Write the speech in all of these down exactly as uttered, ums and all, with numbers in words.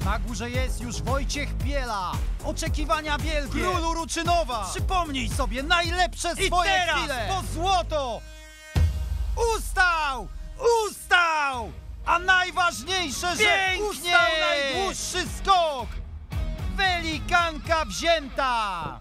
Na górze jest już Wojciech Biela. Oczekiwania wielkie. Królu Ruczynowa. Przypomnij sobie najlepsze swoje I teraz chwile. po złoto. Ustał! Ustał! A najważniejsze, że Pięknie! ustał najdłuższy skok! Welikanka wzięta!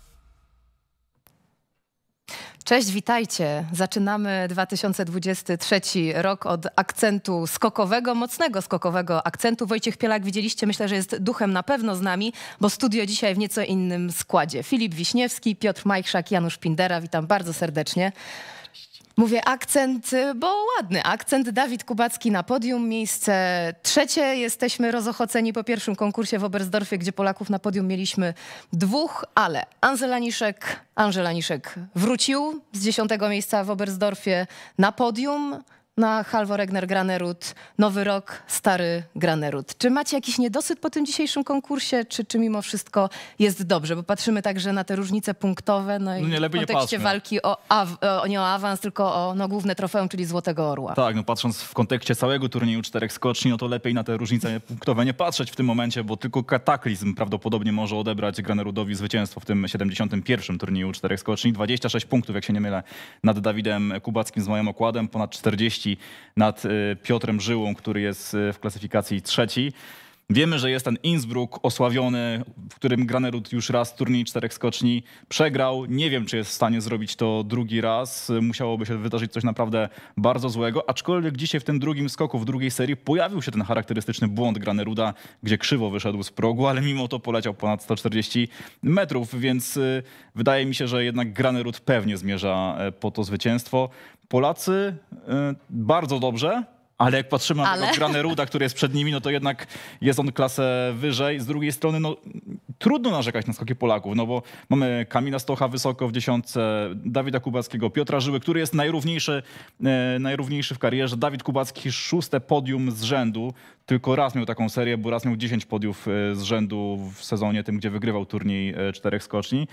Cześć, witajcie. Zaczynamy dwa tysiące dwudziesty trzeci rok od akcentu skokowego, mocnego skokowego akcentu. Wojciech Pielak, widzieliście, myślę, że jest duchem na pewno z nami, bo studio dzisiaj w nieco innym składzie. Filip Wiśniewski, Piotr Majchrzak, Janusz Pindera. Witam bardzo serdecznie. Mówię akcent, bo ładny akcent. Dawid Kubacki na podium, miejsce trzecie. Jesteśmy rozochoceni po pierwszym konkursie w Oberstdorfie, gdzie Polaków na podium mieliśmy dwóch, ale Andrzej Laniszek, Andrzej Laniszek wrócił z dziesiątego miejsca w Oberstdorfie na podium. Na Halvor Egner Granerud, nowy rok, stary Granerud. Czy macie jakiś niedosyt po tym dzisiejszym konkursie, czy, czy mimo wszystko jest dobrze? Bo patrzymy także na te różnice punktowe, no i no nie, w kontekście walki o, o, nie o awans, tylko o no, główne trofeum, czyli Złotego Orła. Tak, no patrząc w kontekście całego turnieju czterech skoczni, no to lepiej na te różnice punktowe nie patrzeć w tym momencie, bo tylko kataklizm prawdopodobnie może odebrać Granerudowi zwycięstwo w tym siedemdziesiątym pierwszym turnieju czterech skoczni. dwadzieścia sześć punktów, jak się nie mylę, nad Dawidem Kubackim z moim okładem, ponad czterdzieści nad Piotrem Żyłą, który jest w klasyfikacji trzeci. Wiemy, że jest ten Innsbruck osławiony, w którym Granerud już raz turniej czterech skoczni przegrał. Nie wiem, czy jest w stanie zrobić to drugi raz. Musiałoby się wydarzyć coś naprawdę bardzo złego. Aczkolwiek dzisiaj w tym drugim skoku, w drugiej serii pojawił się ten charakterystyczny błąd Graneruda, gdzie krzywo wyszedł z progu, ale mimo to poleciał ponad sto czterdzieści metrów, więc wydaje mi się, że jednak Granerud pewnie zmierza po to zwycięstwo. Polacy bardzo dobrze. Ale jak patrzymy na Ale... tego Graneruda, który jest przed nimi, no to jednak jest on klasę wyżej. Z drugiej strony no, trudno narzekać na skoki Polaków, no bo mamy Kamila Stocha wysoko w dziesiątce, Dawida Kubackiego, Piotra Żyły, który jest najrówniejszy, e, najrówniejszy w karierze. Dawid Kubacki szóste podium z rzędu. Tylko raz miał taką serię, bo raz miał dziesięć podiów z rzędu w sezonie tym, gdzie wygrywał turniej czterech skoczni.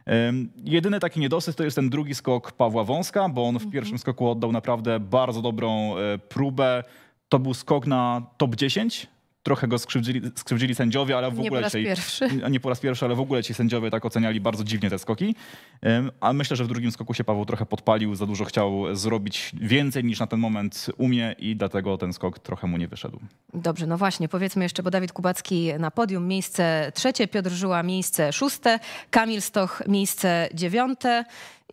Jedyny taki niedosyt to jest ten drugi skok Pawła Wąska, bo on w pierwszym skoku oddał naprawdę bardzo dobrą próbę. To był skok na top dziesięć. Trochę go skrzywdzili, skrzywdzili sędziowie, ale w nie ogóle... po raz ci, pierwszy. Nie po raz pierwszy, ale w ogóle ci sędziowie tak oceniali bardzo dziwnie te skoki. A myślę, że w drugim skoku się Paweł trochę podpalił, za dużo chciał zrobić więcej niż na ten moment umie i dlatego ten skok trochę mu nie wyszedł. Dobrze, no właśnie, powiedzmy jeszcze, bo Dawid Kubacki na podium miejsce trzecie, Piotr Żyła miejsce szóste, Kamil Stoch miejsce dziewiąte.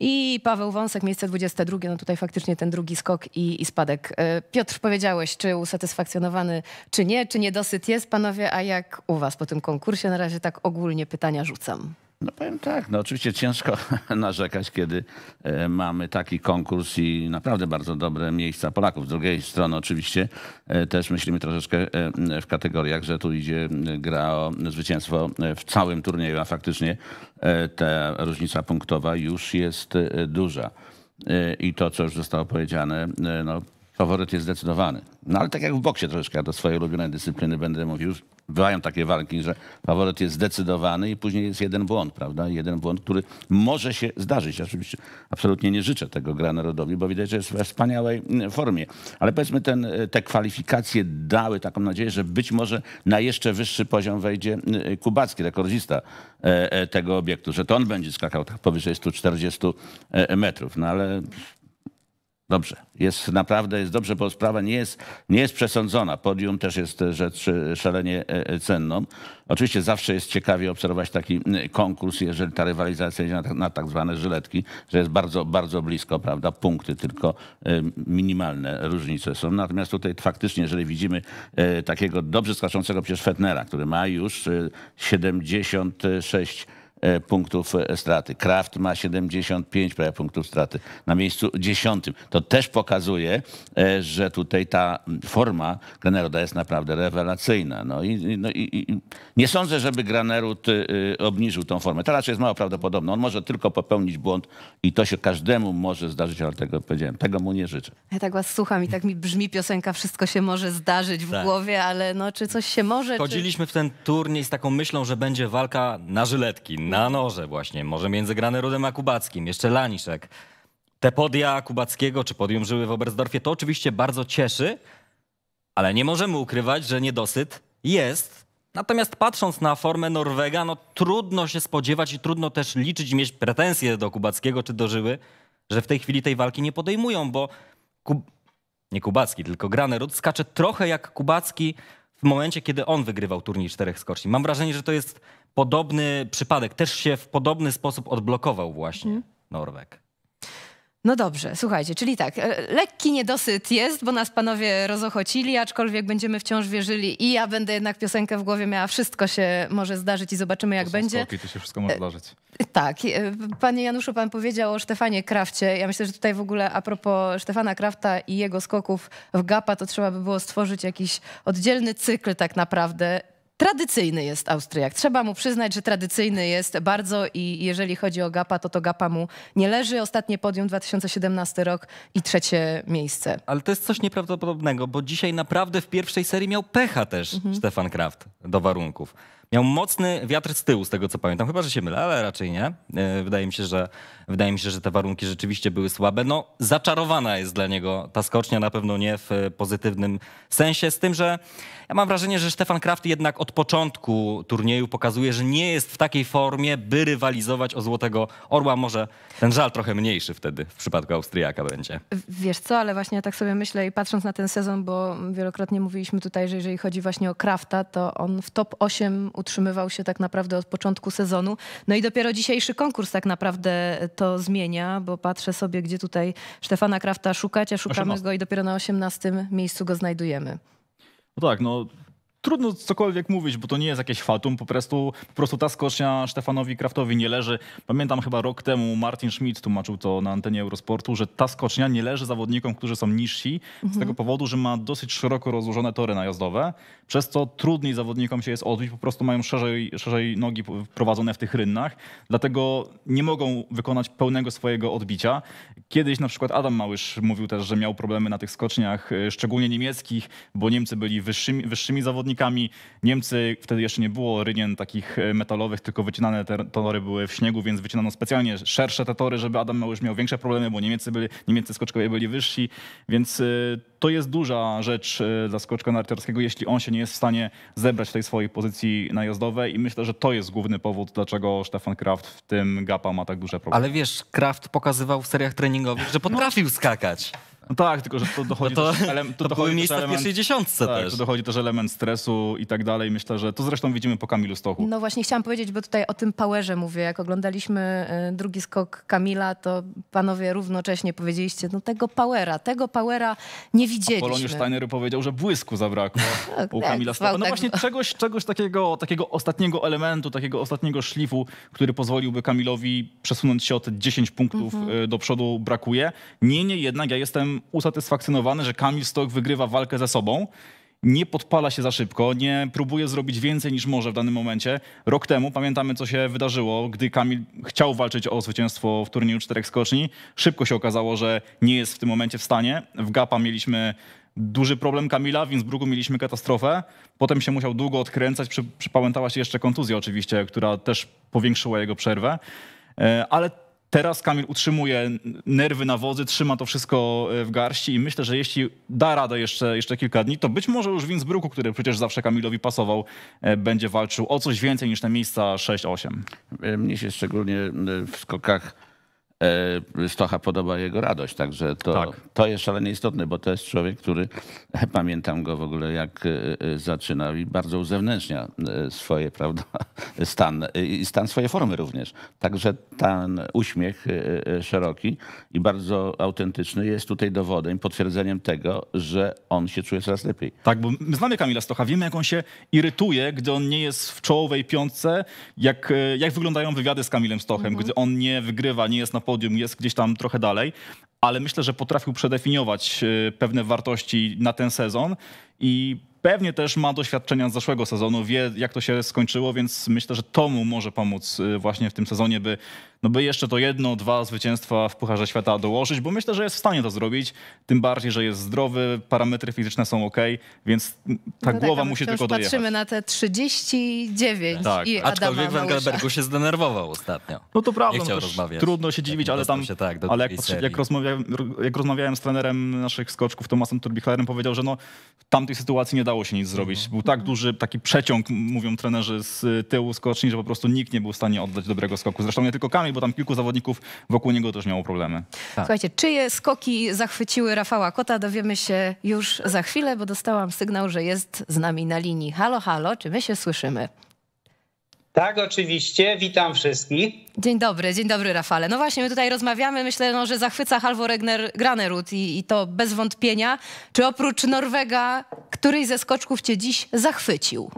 I Paweł Wąsek, miejsce dwudzieste drugie, no tutaj faktycznie ten drugi skok i, i spadek. Piotr, powiedziałeś, czy usatysfakcjonowany, czy nie, czy niedosyt jest, panowie, a jak u was po tym konkursie? Na razie tak ogólnie pytania rzucam. No powiem tak, no oczywiście ciężko narzekać, kiedy e, mamy taki konkurs i naprawdę bardzo dobre miejsca Polaków. Z drugiej strony oczywiście e, też myślimy troszeczkę e, w kategoriach, że tu idzie gra o zwycięstwo w całym turnieju, a faktycznie e, ta różnica punktowa już jest e, duża. E, I to, co już zostało powiedziane, e, no faworyt jest zdecydowany. No ale tak jak w boksie troszeczkę, ja do swojej ulubionej dyscypliny będę mówił, bywają takie walki, że faworyt jest zdecydowany i później jest jeden błąd, prawda? Jeden błąd, który może się zdarzyć. Ja oczywiście absolutnie nie życzę tego Granerudowi, bo widać, że jest we wspaniałej formie. Ale powiedzmy, ten, te kwalifikacje dały taką nadzieję, że być może na jeszcze wyższy poziom wejdzie Kubacki, rekordzista tego obiektu, że to on będzie skakał tak powyżej stu czterdziestu metrów. No ale... Dobrze, jest naprawdę jest dobrze, bo sprawa nie jest, nie jest przesądzona. Podium też jest rzecz szalenie cenną. Oczywiście zawsze jest ciekawie obserwować taki konkurs, jeżeli ta rywalizacja idzie na, na tak zwane żyletki, że jest bardzo, bardzo blisko, prawda? Punkty tylko minimalne różnice są. Natomiast tutaj faktycznie, jeżeli widzimy takiego dobrze skaczącego przecież Fetnera, który ma już siedemdziesiąt sześć punktów straty. Kraft ma siedemdziesiąt pięć prawie punktów straty na miejscu dziesiątym. To też pokazuje, że tutaj ta forma Graneruda jest naprawdę rewelacyjna. No i, no i, i nie sądzę, żeby Granerud obniżył tą formę. To raczej jest mało prawdopodobne. On może tylko popełnić błąd i to się każdemu może zdarzyć, ale tego powiedziałem. Tego mu nie życzę. Ja tak was słucham i tak mi brzmi piosenka Wszystko się może zdarzyć w tak. głowie, ale no czy coś się może? Chodziliśmy czy... w ten turniej z taką myślą, że będzie walka na żyletki, na noże właśnie. Może między Granerudem a Kubackim. Jeszcze Laniszek. Te podia Kubackiego czy podium Żyły w Oberstdorfie to oczywiście bardzo cieszy, ale nie możemy ukrywać, że niedosyt jest Natomiast patrząc na formę Norwega, no trudno się spodziewać i trudno też liczyć i mieć pretensje do Kubackiego czy do Żyły, że w tej chwili tej walki nie podejmują, bo Kub... nie Kubacki, tylko Granerud skacze trochę jak Kubacki w momencie, kiedy on wygrywał turniej czterech skoczni. Mam wrażenie, że to jest podobny przypadek. Też się w podobny sposób odblokował właśnie hmm. Norweg. No dobrze, słuchajcie, czyli tak, lekki niedosyt jest, bo nas panowie rozochocili, aczkolwiek będziemy wciąż wierzyli i ja będę jednak piosenkę w głowie miała, wszystko się może zdarzyć i zobaczymy jak to będzie. Skoki, to się wszystko może zdarzyć. Tak, panie Januszu, pan powiedział o Stefanie Krafcie. Ja myślę, że tutaj w ogóle a propos Stefana Krafta i jego skoków w gapa, to trzeba by było stworzyć jakiś oddzielny cykl tak naprawdę. Tradycyjny jest Austriak. Trzeba mu przyznać, że tradycyjny jest bardzo i jeżeli chodzi o gapa, to to gapa mu nie leży. Ostatnie podium dwa tysiące siedemnasty rok i trzecie miejsce. Ale to jest coś nieprawdopodobnego, bo dzisiaj naprawdę w pierwszej serii miał pecha też mhm. Stefan Kraft do warunków. Miał mocny wiatr z tyłu, z tego co pamiętam. Chyba, że się mylę, ale raczej nie. Wydaje mi się, że, wydaje mi się, że te warunki rzeczywiście były słabe. No, zaczarowana jest dla niego ta skocznia, na pewno nie w pozytywnym sensie. Z tym, że ja mam wrażenie, że Stefan Kraft jednak od początku turnieju pokazuje, że nie jest w takiej formie, by rywalizować o Złotego Orła. Może ten żal trochę mniejszy wtedy w przypadku Austriaka będzie. Wiesz co, ale właśnie ja tak sobie myślę i patrząc na ten sezon, bo wielokrotnie mówiliśmy tutaj, że jeżeli chodzi właśnie o Krafta, to on w top osiem utrzymywał się tak naprawdę od początku sezonu. No i dopiero dzisiejszy konkurs tak naprawdę to zmienia, bo patrzę sobie, gdzie tutaj Stefana Krafta szukać, a szukamy osiemnaście. Go i dopiero na osiemnastym miejscu go znajdujemy. No tak, no trudno cokolwiek mówić, bo to nie jest jakieś fatum, po prostu, po prostu ta skocznia Stefanowi Kraftowi nie leży. Pamiętam chyba rok temu Martin Schmidt tłumaczył to na antenie Eurosportu, że ta skocznia nie leży zawodnikom, którzy są niżsi, mhm. z tego powodu, że ma dosyć szeroko rozłożone tory najazdowe, przez co trudniej zawodnikom się jest odbić, po prostu mają szerzej, szerzej nogi prowadzone w tych rynnach, dlatego nie mogą wykonać pełnego swojego odbicia. Kiedyś na przykład Adam Małysz mówił też, że miał problemy na tych skoczniach, szczególnie niemieckich, bo Niemcy byli wyższymi, wyższymi zawodnikami. Niemcy, wtedy jeszcze nie było rynien takich metalowych, tylko wycinane te tory były w śniegu, więc wycinano specjalnie szersze te tory, żeby Adam Małysz miał większe problemy, bo Niemcy, byli, Niemieccy skoczkowie byli wyżsi, więc to jest duża rzecz dla skoczka narciarskiego, jeśli on się nie jest w stanie zebrać w tej swojej pozycji najazdowej i myślę, że to jest główny powód, dlaczego Stefan Kraft w tym gapa ma tak duże problemy. Ale wiesz, Kraft pokazywał w seriach treningowych, że potrafił no. skakać. No tak, tylko że to dochodzi no to, też element, to to dochodzi były miejsca też element, w pierwszej dziesiątce tak, też. To dochodzi też element stresu i tak dalej. Myślę, że to zresztą widzimy po Kamilu Stochu. No właśnie chciałam powiedzieć, bo tutaj o tym powerze mówię. Jak oglądaliśmy drugi skok Kamila, to panowie równocześnie powiedzieliście, no tego powera, tego powera nie widzieliśmy. Poloniusz Steiner powiedział, że błysku zabrakło tak, u Kamila Stocha. No tak, właśnie czegoś, czegoś takiego, takiego ostatniego elementu, takiego ostatniego szlifu, który pozwoliłby Kamilowi przesunąć się o te dziesięć punktów mm-hmm. do przodu brakuje. Niemniej jednak ja jestem usatysfakcjonowany, że Kamil Stoch wygrywa walkę ze sobą, nie podpala się za szybko, nie próbuje zrobić więcej niż może w danym momencie. Rok temu pamiętamy, co się wydarzyło, gdy Kamil chciał walczyć o zwycięstwo w turnieju czterech skoczni. Szybko się okazało, że nie jest w tym momencie w stanie. W gapa mieliśmy duży problem Kamila, w Innsbrucku mieliśmy katastrofę. Potem się musiał długo odkręcać, Przy, przypałętała się jeszcze kontuzja oczywiście, która też powiększyła jego przerwę. Ale teraz Kamil utrzymuje nerwy na wodzy, trzyma to wszystko w garści i myślę, że jeśli da radę jeszcze, jeszcze kilka dni, to być może już w Innsbrucku, który przecież zawsze Kamilowi pasował, będzie walczył o coś więcej niż te miejsca sześć osiem. Mnie się szczególnie w skokach Stocha podoba jego radość, także to, tak. to jest szalenie istotne, bo to jest człowiek, który, pamiętam go w ogóle jak zaczynał i bardzo uzewnętrznia swoje, prawda, stan i stan swojej formy również. Także ten uśmiech szeroki i bardzo autentyczny jest tutaj dowodem, potwierdzeniem tego, że on się czuje coraz lepiej. Tak, bo my znamy Kamila Stocha, wiemy jak on się irytuje, gdy on nie jest w czołowej piątce, jak, jak wyglądają wywiady z Kamilem Stochem, mhm. gdy on nie wygrywa, nie jest na podium, jest gdzieś tam trochę dalej, ale myślę, że potrafił przedefiniować pewne wartości na ten sezon i pewnie też ma doświadczenia z zeszłego sezonu, wie jak to się skończyło, więc myślę, że to mu może pomóc właśnie w tym sezonie, by no by jeszcze to jedno, dwa zwycięstwa w Pucharze Świata dołożyć, bo myślę, że jest w stanie to zrobić, tym bardziej, że jest zdrowy, parametry fizyczne są ok, więc ta No głowa tak, musi wciąż tylko dojechać. patrzymy na te trzydzieści dziewięć Tak, i Adama aczkolwiek Małysza. Wengelbergu się zdenerwował ostatnio. No to prawda, Nie chciał no też rozmawiać. trudno się dziwić, Tak, ale tam, dostał się, tak, do ale jak, drugiej patrzy- serii. jak, rozmawiałem, jak rozmawiałem z trenerem naszych skoczków, Tomasem Turbichlerem, powiedział, że no, w tamtej sytuacji nie dało się nic zrobić. Był tak duży taki przeciąg, mówią trenerzy, z tyłu skoczni, że po prostu nikt nie był w stanie oddać dobrego skoku. Zresztą nie tylko Kamil, bo tam kilku zawodników wokół niego też miało problemy. Słuchajcie, czyje skoki zachwyciły Rafała Kota, dowiemy się już za chwilę, bo dostałam sygnał, że jest z nami na linii. Halo, halo, czy my się słyszymy? Tak, oczywiście. Witam wszystkich. Dzień dobry, dzień dobry Rafale. No właśnie, my tutaj rozmawiamy, myślę, no, że zachwyca Halvor Egner Granerud i, i to bez wątpienia. Czy oprócz Norwega któryś ze skoczków cię dziś zachwycił?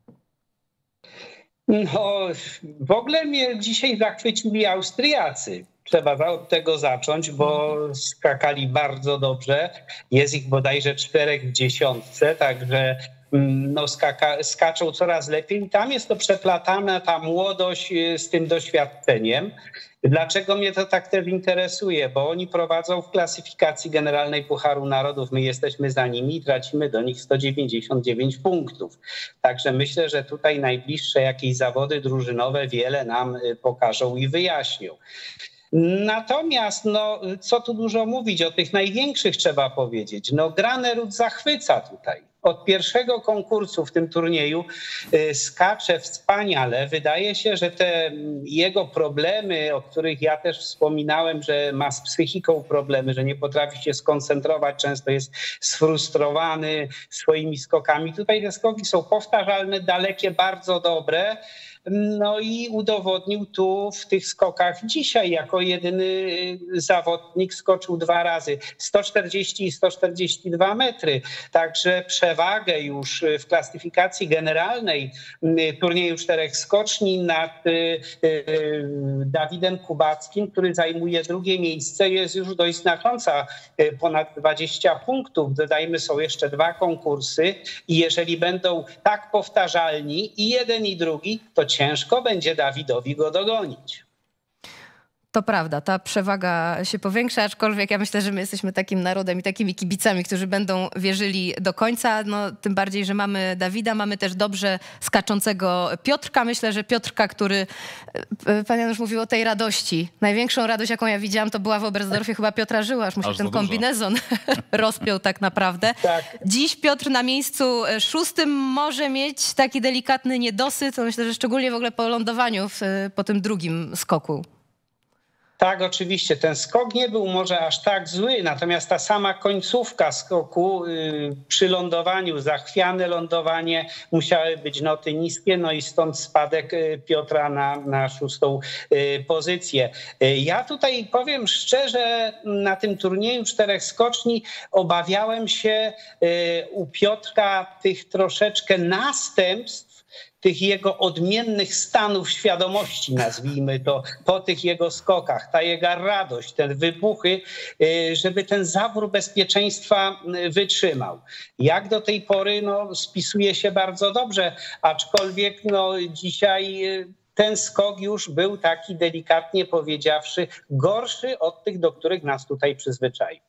No, w ogóle mnie dzisiaj zachwycili Austriacy. Trzeba od tego zacząć, bo skakali bardzo dobrze. Jest ich bodajże czterech w dziesiątce, także no, skaka, skaczą coraz lepiej. I tam jest to przeplatana ta młodość z tym doświadczeniem. Dlaczego mnie to tak też interesuje? Bo oni prowadzą w klasyfikacji generalnej Pucharu Narodów. My jesteśmy za nimi i tracimy do nich sto dziewięćdziesiąt dziewięć punktów. Także myślę, że tutaj najbliższe jakieś zawody drużynowe wiele nam pokażą i wyjaśnią. Natomiast, no, co tu dużo mówić, o tych największych trzeba powiedzieć. No, Granerud zachwyca tutaj. Od pierwszego konkursu w tym turnieju skacze wspaniale. Wydaje się, że te jego problemy, o których ja też wspominałem, że ma z psychiką problemy, że nie potrafi się skoncentrować, często jest sfrustrowany swoimi skokami. Tutaj te skoki są powtarzalne, dalekie, bardzo dobre. No i udowodnił tu w tych skokach dzisiaj jako jedyny zawodnik skoczył dwa razy sto czterdzieści i sto czterdzieści dwa metry. Także przewagę już w klasyfikacji generalnej turnieju czterech skoczni nad Dawidem Kubackim, który zajmuje drugie miejsce, jest już dość znacząca, ponad dwadzieścia punktów. Dodajmy, są jeszcze dwa konkursy i jeżeli będą tak powtarzalni i jeden i drugi, to ciężko będzie Dawidowi go dogonić. To prawda, ta przewaga się powiększa, aczkolwiek ja myślę, że my jesteśmy takim narodem i takimi kibicami, którzy będą wierzyli do końca. No, tym bardziej, że mamy Dawida, mamy też dobrze skaczącego Piotrka. Myślę, że Piotrka, który, pan Janusz mówił o tej radości. Największą radość, jaką ja widziałam, to była w Oberstdorfie chyba Piotra Żyła, aż mu się Aż ten za dużo. kombinezon rozpiął tak naprawdę. Tak. Dziś Piotr na miejscu szóstym może mieć taki delikatny niedosyt. To myślę, że szczególnie w ogóle po lądowaniu w, po tym drugim skoku. Tak, oczywiście. Ten skok nie był może aż tak zły, natomiast ta sama końcówka skoku yy, przy lądowaniu, zachwiane lądowanie, musiały być noty niskie, no i stąd spadek yy, Piotra na, na szóstą yy, pozycję. Yy, ja tutaj powiem szczerze, na tym turnieju czterech skoczni obawiałem się yy, u Piotrka tych troszeczkę następstw, tych jego odmiennych stanów świadomości, nazwijmy to, po tych jego skokach, ta jego radość, te wybuchy, żeby ten zawór bezpieczeństwa wytrzymał. Jak do tej pory, no, spisuje się bardzo dobrze, aczkolwiek no, dzisiaj ten skok już był taki, delikatnie powiedziawszy, gorszy od tych, do których nas tutaj przyzwyczaił.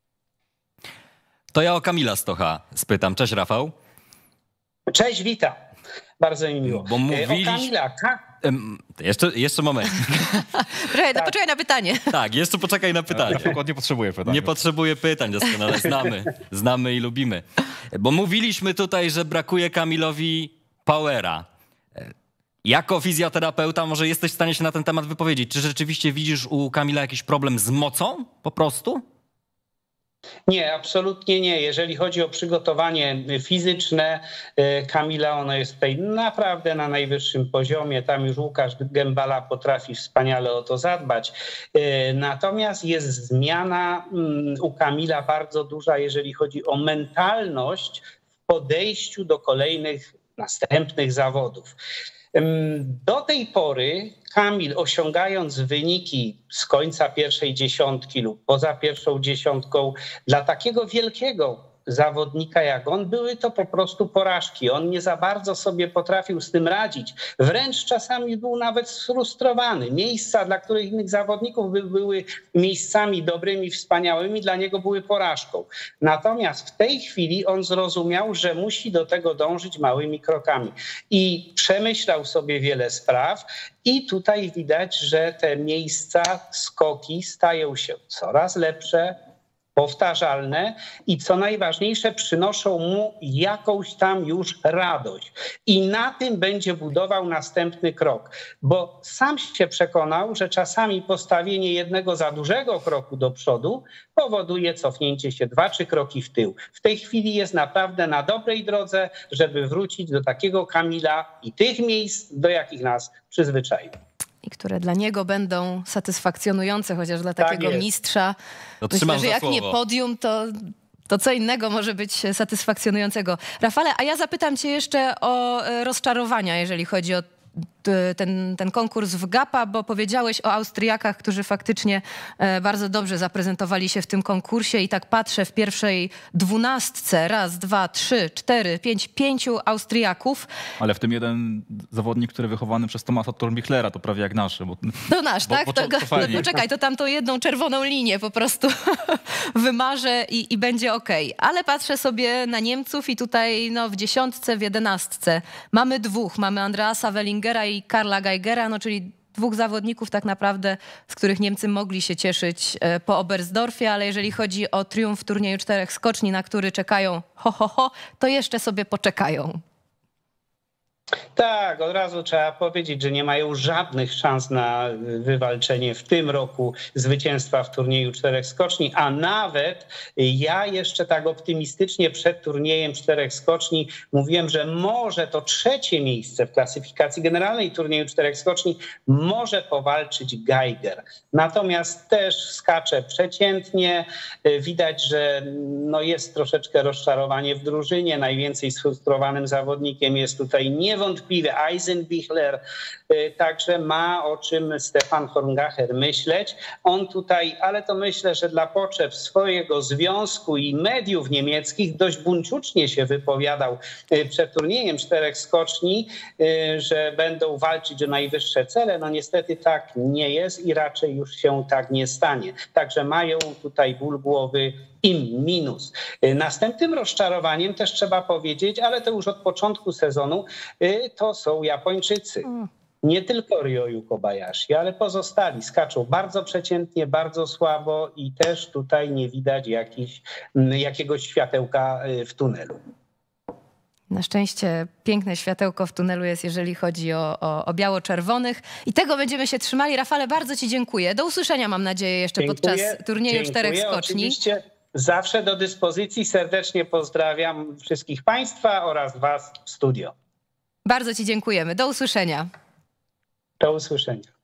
To ja o Kamila Stocha spytam. Cześć, Rafał. Cześć, witam. Bardzo mi miło. Bo mówiliś... O Kamila, Ka... Jeszcze, jeszcze moment. Poczekaj, tak. poczekaj na pytanie. Tak, jeszcze poczekaj na pytanie. Rafał nie potrzebuje pytań. Nie potrzebuję pytań, doskonale znamy. Znamy i lubimy. Bo mówiliśmy tutaj, że brakuje Kamilowi powera. Jako fizjoterapeuta może jesteś w stanie się na ten temat wypowiedzieć. Czy rzeczywiście widzisz u Kamila jakiś problem z mocą po prostu? Nie, absolutnie nie. Jeżeli chodzi o przygotowanie fizyczne Kamila, ono jest tutaj naprawdę na najwyższym poziomie. Tam już Łukasz Gębala potrafi wspaniale o to zadbać. Natomiast jest zmiana u Kamila bardzo duża, jeżeli chodzi o mentalność w podejściu do kolejnych, następnych zawodów. Do tej pory Kamil, osiągając wyniki z końca pierwszej dziesiątki lub poza pierwszą dziesiątką, dla takiego wielkiego zawodnika jak on, były to po prostu porażki. On nie za bardzo sobie potrafił z tym radzić. Wręcz czasami był nawet sfrustrowany. Miejsca, dla których innych zawodników by były miejscami dobrymi, wspaniałymi, dla niego były porażką. Natomiast w tej chwili on zrozumiał, że musi do tego dążyć małymi krokami. I przemyślał sobie wiele spraw i tutaj widać, że te miejsca, skoki stają się coraz lepsze, powtarzalne i co najważniejsze, przynoszą mu jakąś tam już radość. I na tym będzie budował następny krok, bo sam się przekonał, że czasami postawienie jednego za dużego kroku do przodu powoduje cofnięcie się dwa, trzy kroki w tył. W tej chwili jest naprawdę na dobrej drodze, żeby wrócić do takiego Kamila i tych miejsc, do jakich nas przyzwyczaił. I które dla niego będą satysfakcjonujące, chociaż dla takiego tak mistrza To myślę, trzymam że za jak nie słowo. podium, to, to co innego może być satysfakcjonującego. Rafale, a ja zapytam cię jeszcze o e, rozczarowania, jeżeli chodzi o t- ten, ten konkurs w Gapa, bo powiedziałeś o Austriakach, którzy faktycznie e, bardzo dobrze zaprezentowali się w tym konkursie i tak patrzę w pierwszej dwunastce, raz, dwa, trzy, cztery, pięć, pięciu Austriaków. Ale w tym jeden zawodnik, który wychowany przez Tomasa Tormichlera, to prawie jak nasze. Bo... To nasz, Bo- tak? bo To, to- go, to fajnie. no poczekaj, to tam tą jedną czerwoną linię po prostu wymarzę i, i będzie okej. Ale patrzę sobie na Niemców i tutaj no, w dziesiątce, w jedenastce mamy dwóch. Mamy Andreasa Wellingera i Karla Geigera, no czyli dwóch zawodników tak naprawdę, z których Niemcy mogli się cieszyć e, po Oberstdorfie, ale jeżeli chodzi o triumf w turnieju czterech skoczni, na który czekają ho, ho, ho, to jeszcze sobie poczekają. Tak, od razu trzeba powiedzieć, że nie mają żadnych szans na wywalczenie w tym roku zwycięstwa w turnieju czterech skoczni, a nawet ja jeszcze tak optymistycznie przed turniejem czterech skoczni mówiłem, że może to trzecie miejsce w klasyfikacji generalnej turnieju czterech skoczni może powalczyć Geiger. Natomiast też skacze przeciętnie. Widać, że no jest troszeczkę rozczarowanie w drużynie. Najwięcej sfrustrowanym zawodnikiem jest tutaj niewątpliwie Eisenbichler, także ma o czym Stefan Horngacher myśleć. On tutaj, ale to myślę, że dla potrzeb swojego związku i mediów niemieckich dość buńczucznie się wypowiadał przed turniejem czterech skoczni, że będą walczyć o najwyższe cele. No niestety tak nie jest i raczej już się tak nie stanie. Także mają tutaj ból głowy im minus. Następnym rozczarowaniem też trzeba powiedzieć, ale to już od początku sezonu, to są Japończycy. Nie tylko Ryoyu Kobayashi, ale pozostali skaczą bardzo przeciętnie, bardzo słabo i też tutaj nie widać jakiś, jakiegoś światełka w tunelu. Na szczęście piękne światełko w tunelu jest, jeżeli chodzi o, o, o biało-czerwonych. I tego będziemy się trzymali. Rafale, bardzo ci dziękuję. Do usłyszenia, mam nadzieję, jeszcze Dziękuję, podczas turnieju dziękuję. czterech skoczni. Oczywiście zawsze do dyspozycji. Serdecznie pozdrawiam wszystkich państwa oraz was w studio. Bardzo ci dziękujemy. Do usłyszenia. Do usłyszenia.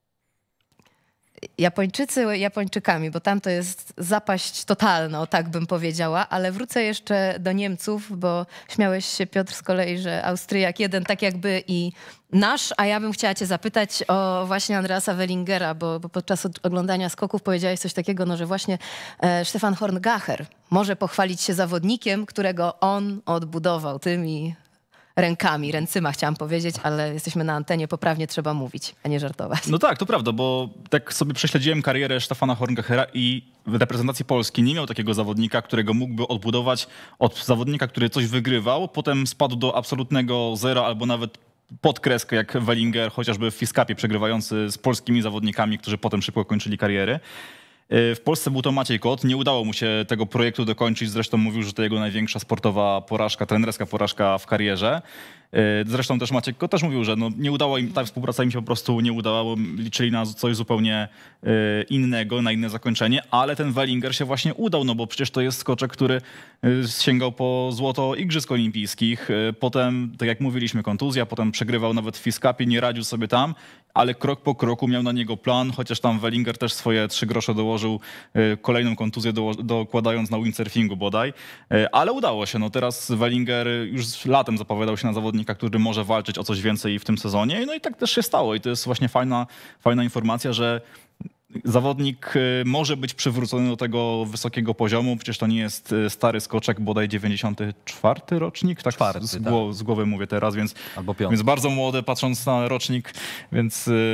Japończycy Japończykami, bo tam to jest zapaść totalna, o tak bym powiedziała, ale wrócę jeszcze do Niemców, bo śmiałeś się, Piotr, z kolei, że Austriak jeden tak jakby i nasz, a ja bym chciała cię zapytać o właśnie Andreasa Wellingera, bo, bo podczas oglądania skoków powiedziałeś coś takiego, no, że właśnie e, Stefan Horngacher może pochwalić się zawodnikiem, którego on odbudował tymi rękami, ręcyma chciałam powiedzieć, ale jesteśmy na antenie, poprawnie trzeba mówić, a nie żartować. No tak, to prawda, bo tak sobie prześledziłem karierę Stefana Horngachera i w reprezentacji Polski nie miał takiego zawodnika, którego mógłby odbudować od zawodnika, który coś wygrywał, potem spadł do absolutnego zera albo nawet pod kreskę jak Wellinger, chociażby w Fiskapie przegrywający z polskimi zawodnikami, którzy potem szybko kończyli kariery. W Polsce był to Maciej Kot. Nie udało mu się tego projektu dokończyć. Zresztą mówił, że to jego największa sportowa porażka, trenerska porażka w karierze. Zresztą też Maciek Kot też mówił, że no nie udało im, ta współpraca im się po prostu nie udała, bo liczyli na coś zupełnie innego, na inne zakończenie, ale ten Wellinger się właśnie udał, no bo przecież to jest skoczek, który sięgał po złoto Igrzysk Olimpijskich. Potem, tak jak mówiliśmy, kontuzja, potem przegrywał nawet w Fiskapie, nie radził sobie tam, ale krok po kroku miał na niego plan, chociaż tam Wellinger też swoje trzy grosze dołożył, kolejną kontuzję do, dokładając na windsurfingu bodaj, ale udało się. No teraz Wellinger już latem zapowiadał się na zawodnika, który może walczyć o coś więcej w tym sezonie, no i tak też się stało i to jest właśnie fajna, fajna informacja, że zawodnik y, może być przywrócony do tego wysokiego poziomu. Przecież to nie jest y, stary skoczek, bodaj dziewięćdziesiąty czwarty rocznik. Tak, Czwarty, z, tak. głow, z głowy mówię teraz, więc, Albo piąty. więc bardzo młody, patrząc na rocznik, więc, y,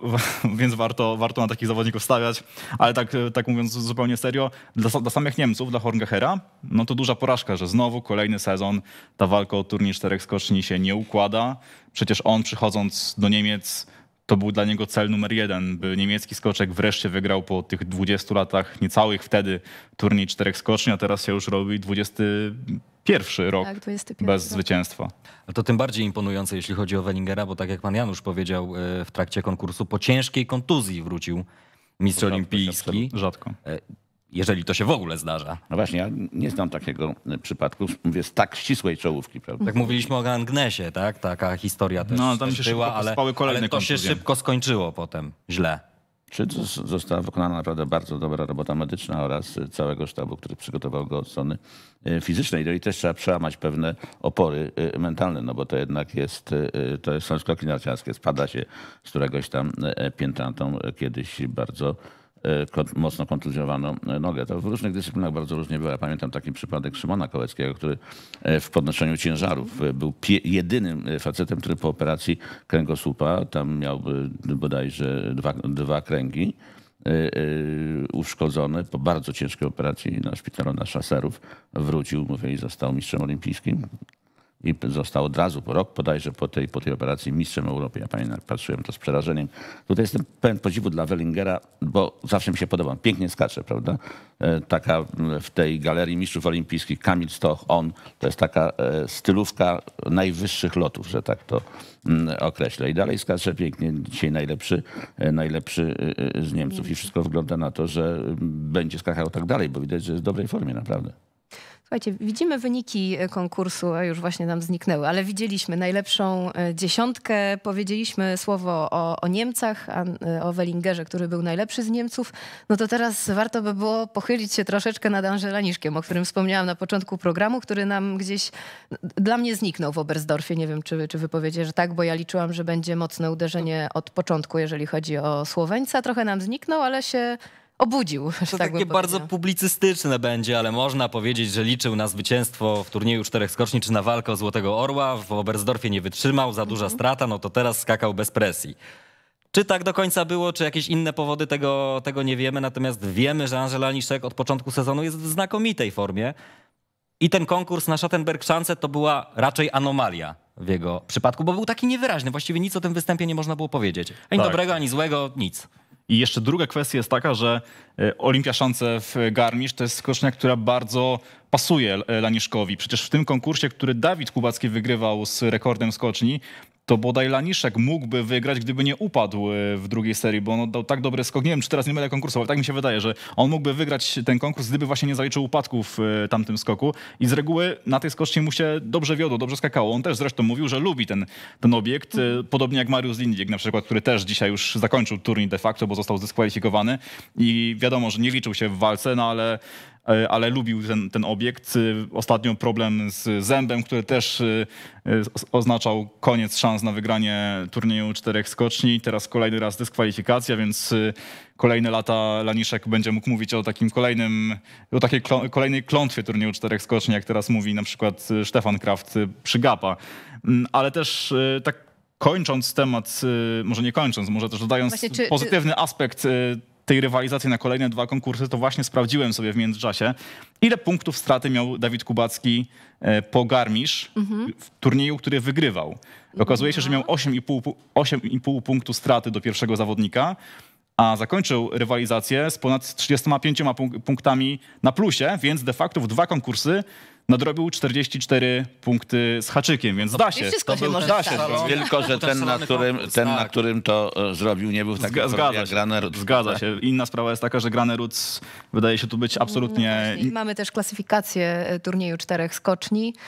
w, więc warto, warto na takich zawodników stawiać. Ale tak, tak mówiąc zupełnie serio, dla, dla samych Niemców, dla Horngachera, no to duża porażka, że znowu kolejny sezon ta walka o turniej czterech skoczni się nie układa. Przecież on przychodząc do Niemiec, to był dla niego cel numer jeden, by niemiecki skoczek wreszcie wygrał po tych dwudziestu latach niecałych wtedy turniej czterech skoczni, a teraz się już robi dwudziesty pierwszy rok Tak, dwudziesty pierwszy bez rok. zwycięstwa. Ale to tym bardziej imponujące, jeśli chodzi o Wellingera, bo tak jak pan Janusz powiedział e, w trakcie konkursu, po ciężkiej kontuzji wrócił mistrz Rzadko się olimpijski. absolutnie- Rzadko. E, Jeżeli to się w ogóle zdarza. No właśnie, ja nie znam takiego przypadku, mówię, z tak ścisłej czołówki, prawda? Tak mówiliśmy o Gangnesie, tak? Taka historia też, No, tam też się szybko była, ale, pospały kolejne ale to się kontuzje. szybko skończyło potem źle. Czy zos- została wykonana naprawdę bardzo dobra robota medyczna oraz całego sztabu, który przygotował go od strony e, fizycznej. No i też trzeba przełamać pewne opory e, mentalne, no bo to jednak jest, e, to są skoki narciarskie, spada się z któregoś tam e, piętra na tą e, kiedyś bardzo e, kon- mocno kontuzjowaną e, nogę. To w różnych dyscyplinach bardzo różnie było. Ja pamiętam taki przypadek Szymona Kołeckiego, który e, w podnoszeniu ciężarów e, był pie- jedynym e, facetem, który po operacji kręgosłupa, tam miał e, bodajże dwa, dwa kręgi, e, e, uszkodzone po bardzo ciężkiej operacji na szpitalu na Szaserów. Wrócił, mówię, i został mistrzem olimpijskim. I został od razu po rok, bodajże po tej, po tej operacji mistrzem Europy. Ja pamiętam, patrzyłem to z przerażeniem. Tutaj jestem pełen podziwu dla Wellingera, bo zawsze mi się podoba. Pięknie skacze, prawda? E, Taka w tej galerii mistrzów olimpijskich Kamil Stoch, on, to jest taka e, stylówka najwyższych lotów, że tak to mm, określę. I dalej skacze pięknie. Dzisiaj najlepszy, e, najlepszy e, z Niemców. I wszystko wygląda na to, że mm, będzie skakał tak dalej, bo widać, że jest w dobrej formie, naprawdę. Słuchajcie, widzimy wyniki konkursu, a już właśnie nam zniknęły, ale widzieliśmy najlepszą e, dziesiątkę, powiedzieliśmy słowo o, o Niemcach, a, e, o Wellingerze, który był najlepszy z Niemców. No to teraz warto by było pochylić się troszeczkę nad Angelaniszkiem, o którym wspomniałam na początku programu, który nam gdzieś dla mnie zniknął w Oberstdorfie. Nie wiem, czy, czy wy powiecie, że tak, bo ja liczyłam, że będzie mocne uderzenie od początku, jeżeli chodzi o Słoweńca. Trochę nam zniknął, ale się obudził. że To tak bym takie bardzo powiedziała. publicystyczne będzie, ale można powiedzieć, że liczył na zwycięstwo w turnieju czterech skoczni czy na walkę o Złotego Orła. W Oberstdorfie nie wytrzymał, za duża strata, no to teraz skakał bez presji. Czy tak do końca było, czy jakieś inne powody, tego, tego nie wiemy. Natomiast wiemy, że Angel Laniszek od początku sezonu jest w znakomitej formie. I ten konkurs na Schattenberg-Schanze to była raczej anomalia w jego przypadku, bo był taki niewyraźny. Właściwie nic o tym występie nie można było powiedzieć. Ani Tak. dobrego, ani złego, nic. I jeszcze druga kwestia jest taka, że e, Olimpia Szance w Garmisch to jest skocznia, która bardzo pasuje e, Laniszkowi. Przecież w tym konkursie, który Dawid Kubacki wygrywał z rekordem skoczni, to bodaj Laniszek mógłby wygrać, gdyby nie upadł e, w drugiej serii, bo on oddał tak dobry skok. Nie wiem, czy teraz nie będę konkursował, ale tak mi się wydaje, że on mógłby wygrać ten konkurs, gdyby właśnie nie zaliczył upadku w e, tamtym skoku. I z reguły na tej skoczni mu się dobrze wiodło, dobrze skakało. On też zresztą mówił, że lubi ten, ten obiekt, e, podobnie jak Mariusz Lindwig na przykład, który też dzisiaj już zakończył turniej de facto, bo został zdyskwalifikowany i wiadomo, że nie liczył się w walce, no ale ale lubił ten, ten obiekt. Ostatnio problem z zębem, który też oznaczał koniec szans na wygranie turnieju czterech skoczni. Teraz kolejny raz dyskwalifikacja, więc kolejne lata Laniszek będzie mógł mówić o takim kolejnym, o takiej klo, kolejnej klątwie turnieju czterech skoczni, jak teraz mówi na przykład Stefan Kraft przy Gapa. Ale też tak kończąc temat, może nie kończąc, może też dodając Właśnie, czy- pozytywny aspekt tej rywalizacji na kolejne dwa konkursy, to właśnie sprawdziłem sobie w międzyczasie, ile punktów straty miał Dawid Kubacki po Garmisch w turnieju, który wygrywał. Okazuje się, że miał osiem i pół, osiem i pół punktu straty do pierwszego zawodnika, a zakończył rywalizację z ponad trzydziestoma pięcioma punktami na plusie, więc de facto w dwa konkursy nadrobił czterdzieści cztery punkty z haczykiem, więc da się. I wszystko To się był może ten stać. salon. Tylko, że ten, na szalony którym, konkurs, ten, na tak. którym to e, zrobił, nie był taki Zga- zgadza Zgadza jak się. Granerud. Zgadza się. Inna sprawa jest taka, że Granerud wydaje się tu być absolutnie... I mamy też klasyfikację turnieju czterech skoczni.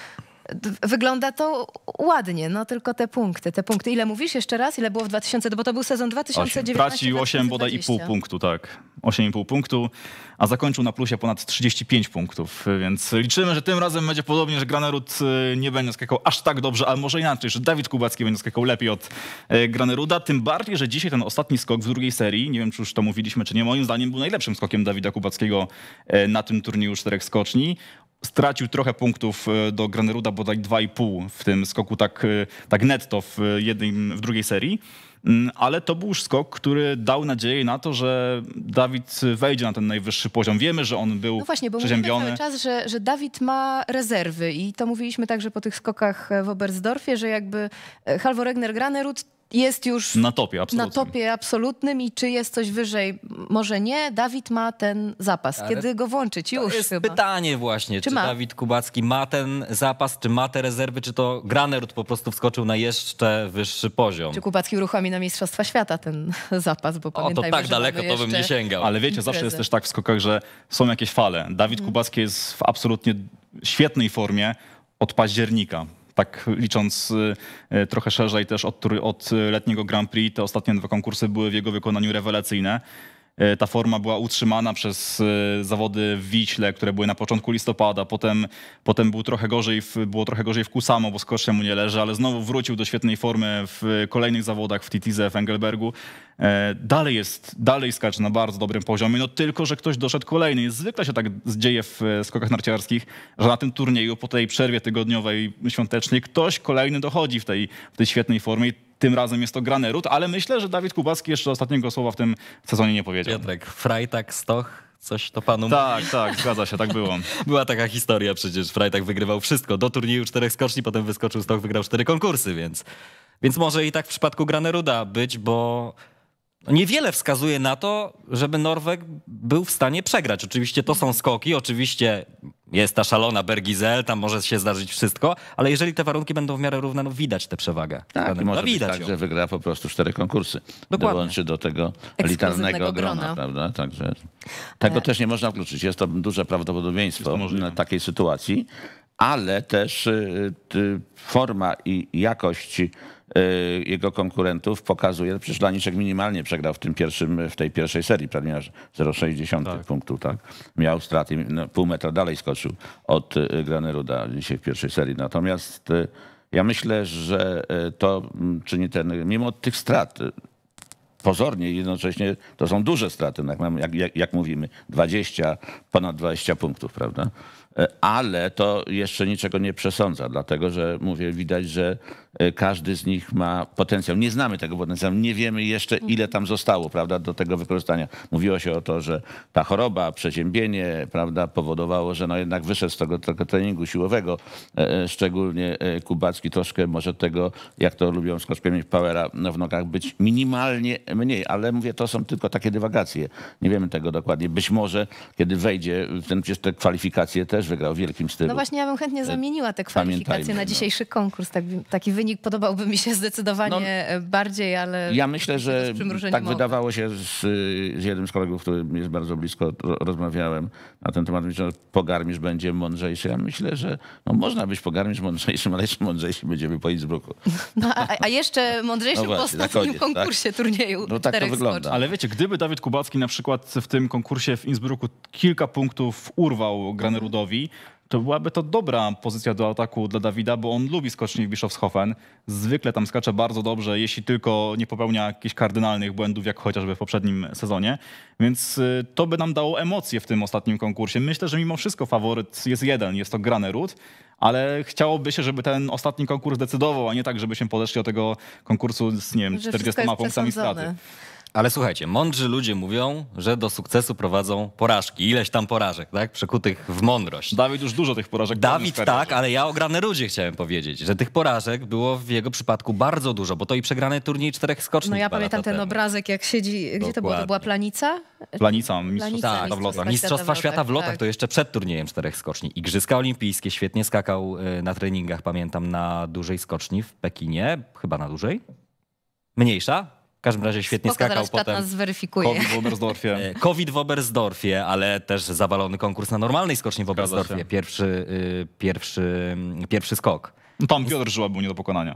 d- wygląda to ładnie, no tylko te punkty, te punkty. Ile mówisz jeszcze raz? Ile było w dwa tysiące, bo to był sezon dwa tysiące dziewiętnaście Tracił osiem bodaj i pół punktu, tak. osiem i pół punktu, a zakończył na plusie ponad trzydzieści pięć punktów, więc liczymy, że tym razem będzie podobnie, że Granerud nie będzie skakał aż tak dobrze, ale może inaczej, że Dawid Kubacki będzie skakał lepiej od Graneruda, tym bardziej, że dzisiaj ten ostatni skok w drugiej serii, nie wiem, czy już to mówiliśmy, czy nie, moim zdaniem był najlepszym skokiem Dawida Kubackiego na tym turnieju czterech skoczni. Stracił trochę punktów do Graneruda, bodaj dwa i pół w tym skoku tak, tak netto w, jednej, w drugiej serii. Ale to był już skok, który dał nadzieję na to, że Dawid wejdzie na ten najwyższy poziom. Wiemy, że on był No właśnie, bo przeziębiony. mówimy cały czas, że, że Dawid ma rezerwy i to mówiliśmy także po tych skokach w Oberstdorfie, że jakby Halvor Egner Granerud jest już Na topie, absolutnie. na topie absolutnym i czy jest coś wyżej? Może nie. Dawid ma ten zapas. Ale Kiedy go włączyć? Już To jest chyba. pytanie właśnie, Czy czy, ma? Dawid Kubacki ma ten zapas, czy ma te rezerwy, czy to Granerud po prostu wskoczył na jeszcze wyższy poziom. Czy Kubacki uruchomi na Mistrzostwa Świata ten zapas? Bo O, to pamiętajmy, tak że daleko mamy to bym nie jeszcze- sięgał. Ale wiecie, zawsze imprezę. jest też tak w skokach, że są jakieś fale. Dawid Kubacki jest w absolutnie świetnej formie od października. Tak licząc y, trochę szerzej też od, tury- od letniego Grand Prix, te ostatnie dwa konkursy były w jego wykonaniu rewelacyjne. Y, Ta forma była utrzymana przez y, zawody w Wiśle, które były na początku listopada. Potem, potem był trochę gorzej w, było trochę gorzej w Kusamo, bo skocznie mu nie leży, ale znowu wrócił do świetnej formy w kolejnych zawodach w Titize, w Engelbergu. E, Dalej jest, dalej skacze na bardzo dobrym poziomie, no tylko, że ktoś doszedł kolejny. I zwykle się tak dzieje w e, skokach narciarskich, że na tym turnieju po tej przerwie tygodniowej, świątecznej, ktoś kolejny dochodzi w tej, w tej świetnej formie. I tym razem jest to Granerud, ale myślę, że Dawid Kubacki jeszcze ostatniego słowa w tym sezonie nie powiedział. Piotrek, Freitag, Stoch, coś to panu Tak, tak, zgadza się, tak było. Była taka historia przecież. Freitag wygrywał wszystko. Do turnieju czterech skoczni, potem wyskoczył Stoch, wygrał cztery konkursy, więc, więc może i tak w przypadku Graneruda być, bo niewiele wskazuje na to, żeby Norweg był w stanie przegrać. Oczywiście to są skoki, oczywiście jest ta szalona Bergizel, tam może się zdarzyć wszystko, ale jeżeli te warunki będą w miarę równe, no widać tę przewagę. Tak, i Graneruda. może być widać tak, ją. że wygra po prostu cztery konkursy. Dokładnie. Dołączy do tego Ekskluzywnego elitarnego grona, grona. prawda? Także tego E. też nie można wykluczyć. Jest to duże prawdopodobieństwo możliwe. takiej sytuacji, ale też y, y, forma i jakość y, jego konkurentów pokazuje, przecież Laniczek minimalnie przegrał w tym pierwszym, w tej pierwszej serii, prawie aż zero przecinek sześć Tak. punktu, tak? Miał straty, no, pół metra dalej skoczył od y, Graneruda dzisiaj w pierwszej serii. Natomiast y, ja myślę, że y, to mm, czyni ten, mimo tych strat, y, pozornie i jednocześnie to są duże straty, jak, mamy, jak, jak, jak mówimy, dwadzieścia, ponad dwadzieścia punktów, prawda? Ale to jeszcze niczego nie przesądza, dlatego że mówię, widać, że każdy z nich ma potencjał. Nie znamy tego potencjału, nie wiemy jeszcze, ile tam zostało, prawda, do tego wykorzystania. Mówiło się o to, że ta choroba, przeziębienie, prawda, powodowało, że no jednak wyszedł z tego, tego treningu siłowego, e, szczególnie e, Kubacki troszkę może tego, jak to lubią skoczkowie powera w nogach, być minimalnie mniej, ale mówię, to są tylko takie dywagacje. Nie wiemy tego dokładnie. Być może, kiedy wejdzie w ten, przecież te kwalifikacje też wygrał w wielkim stylu. No właśnie, ja bym chętnie zamieniła te kwalifikacje Pamiętajmy, na no. dzisiejszy konkurs. Tak, taki wynik podobałby mi się zdecydowanie bardziej, ale... Ja myślę, że z przymrużeniem tak oka. wydawało się z, z jednym z kolegów, który mi jest bardzo blisko, ro- rozmawiałem na ten temat, że Pogarmisz będzie mądrzejszy. Ja myślę, że no, można być Pogarmisz mądrzejszym, ale jeszcze mądrzejsi będziemy po Innsbrucku. No, a, a jeszcze mądrzejszym No po właśnie, na ostatnim koniec, tak? konkursie turnieju No tak to czterech wygląda. skoczni. Ale wiecie, gdyby Dawid Kubacki na przykład w tym konkursie w Innsbrucku kilka punktów urwał Granerudowi, to byłaby to dobra pozycja do ataku dla Dawida, bo on lubi skoczni w Bischofshofen. Zwykle tam skacze bardzo dobrze, jeśli tylko nie popełnia jakichś kardynalnych błędów, jak chociażby w poprzednim sezonie. Więc y, to by nam dało emocje w tym ostatnim konkursie. Myślę, że mimo wszystko faworyt jest jeden, jest to Granerud, ale chciałoby się, żeby ten ostatni konkurs decydował, a nie tak, żebyśmy podeszli do tego konkursu z, nie wiem, Że wszystko czterdziestoma jest punktami przesądzone. straty. Ale słuchajcie, mądrzy ludzie mówią, że do sukcesu prowadzą porażki. Ileś tam porażek, tak? Przekutych w mądrość. Dawid już dużo tych porażek Dawid poniósł w tak, karierze. ale ja o Granerudzie chciałem powiedzieć, że tych porażek było w jego przypadku bardzo dużo, bo to i przegrany turniej czterech skoczni No ja dwa pamiętam lata ten temu. obrazek, jak siedzi... Gdzie to było? To była Dokładnie. Planica? Planica, mistrzostwa Planica, świata w lotach. mistrzostwa Mistrzostwa świata w lotach tak. to jeszcze przed turniejem czterech skoczni. Igrzyska olimpijskie, świetnie skakał y, na treningach, pamiętam, na dużej skoczni w Pekinie. Chyba na dużej? Mniejsza? W każdym razie świetnie Spoko, skakał zaraz czat potem. nas zweryfikuje. COVID w Oberstdorfie. E, COVID w Oberstdorfie, ale też zawalony konkurs na normalnej skoczni w Zgadza Oberstdorfie. się. Pierwszy, y, pierwszy, pierwszy skok. No tam Piotr Żyła był nie do pokonania.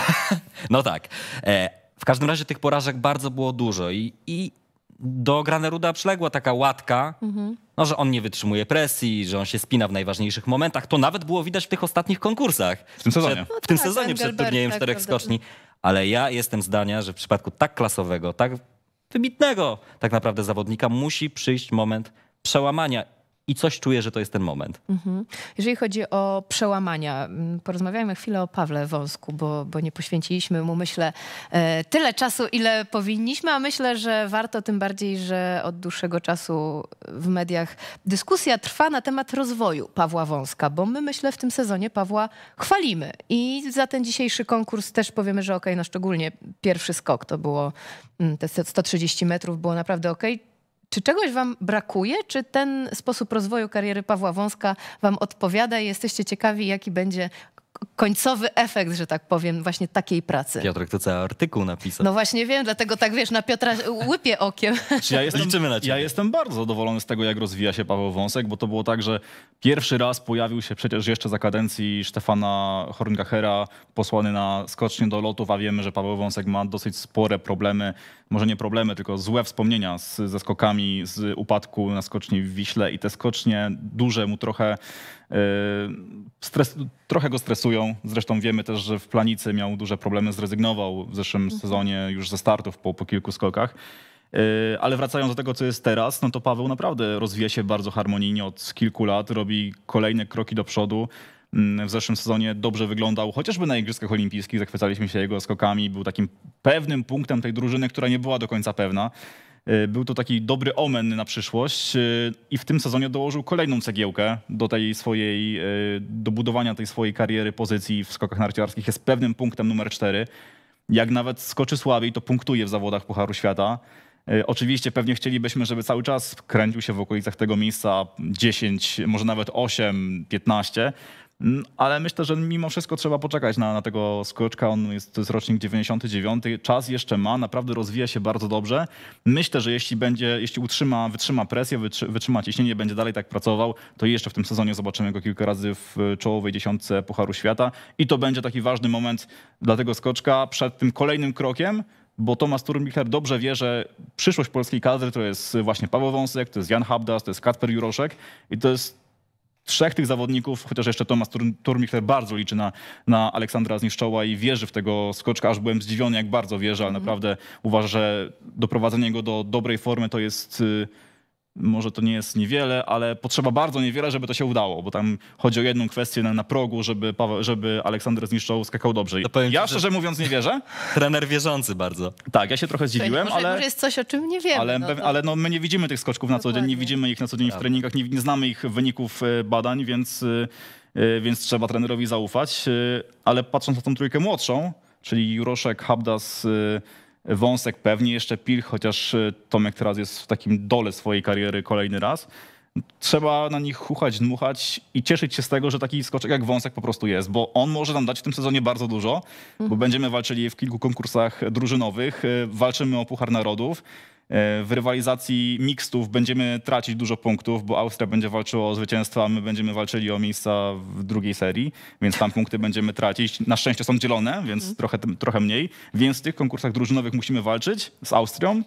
No tak. E, w każdym razie tych porażek bardzo było dużo i, i do Graneruda przyległa taka łatka, no, że on nie wytrzymuje presji, że on się spina w najważniejszych momentach. To nawet było widać w tych ostatnich konkursach. W tym sezonie. Przed, No w tym tak, sezonie przed Engelbert, turniejem tak, czterech prawda. skoczni. Ale ja jestem zdania, że w przypadku tak klasowego, tak wybitnego tak naprawdę zawodnika musi przyjść moment przełamania i coś czuję, że to jest ten moment. Mhm. Jeżeli chodzi o przełamania, m, porozmawiajmy chwilę o Pawle Wąsku, bo, bo nie poświęciliśmy mu, myślę, e, tyle czasu, ile powinniśmy, a myślę, że warto, tym bardziej, że od dłuższego czasu w mediach dyskusja trwa na temat rozwoju Pawła Wąska, bo my, myślę, w tym sezonie Pawła chwalimy i za ten dzisiejszy konkurs też powiemy, że okej, no szczególnie pierwszy skok to było, m, te sto trzydzieści metrów było naprawdę okej. Czy czegoś wam brakuje? Czy ten sposób rozwoju kariery Pawła Wąska wam odpowiada i jesteście ciekawi, jaki będzie k- końcowy efekt, że tak powiem, właśnie takiej pracy? Piotrek to cały artykuł napisał. No właśnie wiem, dlatego tak wiesz, na Piotra łypię okiem. Czy ja, jestem, Liczymy na ciebie. ja jestem bardzo zadowolony z tego, jak rozwija się Paweł Wąsek, bo to było tak, że pierwszy raz pojawił się przecież jeszcze za kadencji Stefana Horngachera, posłany na skocznię do lotów, a wiemy, że Paweł Wąsek ma dosyć spore problemy, może nie problemy, tylko złe wspomnienia z, ze skokami z upadku na skoczni w Wiśle i te skocznie duże mu trochę, yy, stres, trochę go stresują. Zresztą wiemy też, że w Planicy miał duże problemy, zrezygnował w zeszłym sezonie już ze startów po, po kilku skokach. Yy, Ale wracając do tego, co jest teraz, no to Paweł naprawdę rozwija się bardzo harmonijnie od kilku lat, robi kolejne kroki do przodu. Yy, W zeszłym sezonie dobrze wyglądał, chociażby na Igrzyskach Olimpijskich, zachwycaliśmy się jego skokami, był takim pewnym punktem tej drużyny, która nie była do końca pewna. Yy, Był to taki dobry omen na przyszłość yy, i w tym sezonie dołożył kolejną cegiełkę do tej swojej, yy, do budowania tej swojej kariery, pozycji w skokach narciarskich. Jest pewnym punktem numer cztery. Jak nawet skoczy słabiej, to punktuje w zawodach Pucharu Świata. E, Oczywiście pewnie chcielibyśmy, żeby cały czas kręcił się w okolicach tego miejsca dziesięć, może nawet osiem, piętnaście, Mm, ale myślę, że mimo wszystko trzeba poczekać na, na tego skoczka. On jest, to jest rocznik dziewięćdziesiąty dziewiąty, czas jeszcze ma, naprawdę rozwija się bardzo dobrze. Myślę, że jeśli będzie, jeśli utrzyma, wytrzyma presję, wytrzy, wytrzyma ciśnienie, będzie dalej tak pracował, to jeszcze w tym sezonie zobaczymy go kilka razy w czołowej dziesiątce Pucharu Świata i to będzie taki ważny moment dla tego skoczka przed tym kolejnym krokiem, bo Tomasz Turmbichler dobrze wie, że przyszłość polskiej kadry to jest właśnie Paweł Wąsek, to jest Jan Habdas, to jest Kacper Juroszek i to jest trzech tych zawodników, chociaż jeszcze Tomasz Tur- Turmbichler bardzo liczy na, na Aleksandra Zniszczoła i wierzy w tego skoczka, aż byłem zdziwiony, jak bardzo wierzy, ale naprawdę uważa, że doprowadzenie go do dobrej formy to jest... y, Może to nie jest niewiele, ale potrzeba bardzo niewiele, żeby to się udało, bo tam chodzi o jedną kwestię na, na progu, żeby, Paweł, żeby Aleksander Zniszczał skakał dobrze. To powiem ci, Ja że- szczerze mówiąc nie wierzę. Trener wierzący bardzo. Tak, ja się trochę zdziwiłem, może, ale... może jest coś, o czym nie wiemy. Ale, no pew- to- ale no, my nie widzimy tych skoczków na co dzień, nie Dokładnie. widzimy ich na co dzień w Prawda. treningach, nie, nie znamy ich wyników e, badań, więc, e, e, więc trzeba trenerowi zaufać. E, Ale patrząc na tą trójkę młodszą, czyli Juroszek, Habdas, e, Wąsek, pewnie jeszcze Pilch, chociaż e, Tomek teraz jest w takim dole swojej kariery kolejny raz. Trzeba na nich chuchać, dmuchać i cieszyć się z tego, że taki skoczek jak Wąsek po prostu jest, bo on może nam dać w tym sezonie bardzo dużo, bo będziemy walczyli w kilku konkursach drużynowych, e, walczymy o Puchar Narodów. E, W rywalizacji mixtów będziemy tracić dużo punktów, bo Austria będzie walczyła o zwycięstwa, a my będziemy walczyli o miejsca w drugiej serii, więc tam punkty będziemy tracić. Na szczęście są dzielone, więc trochę, trochę mniej. Więc w tych konkursach drużynowych musimy walczyć z Austrią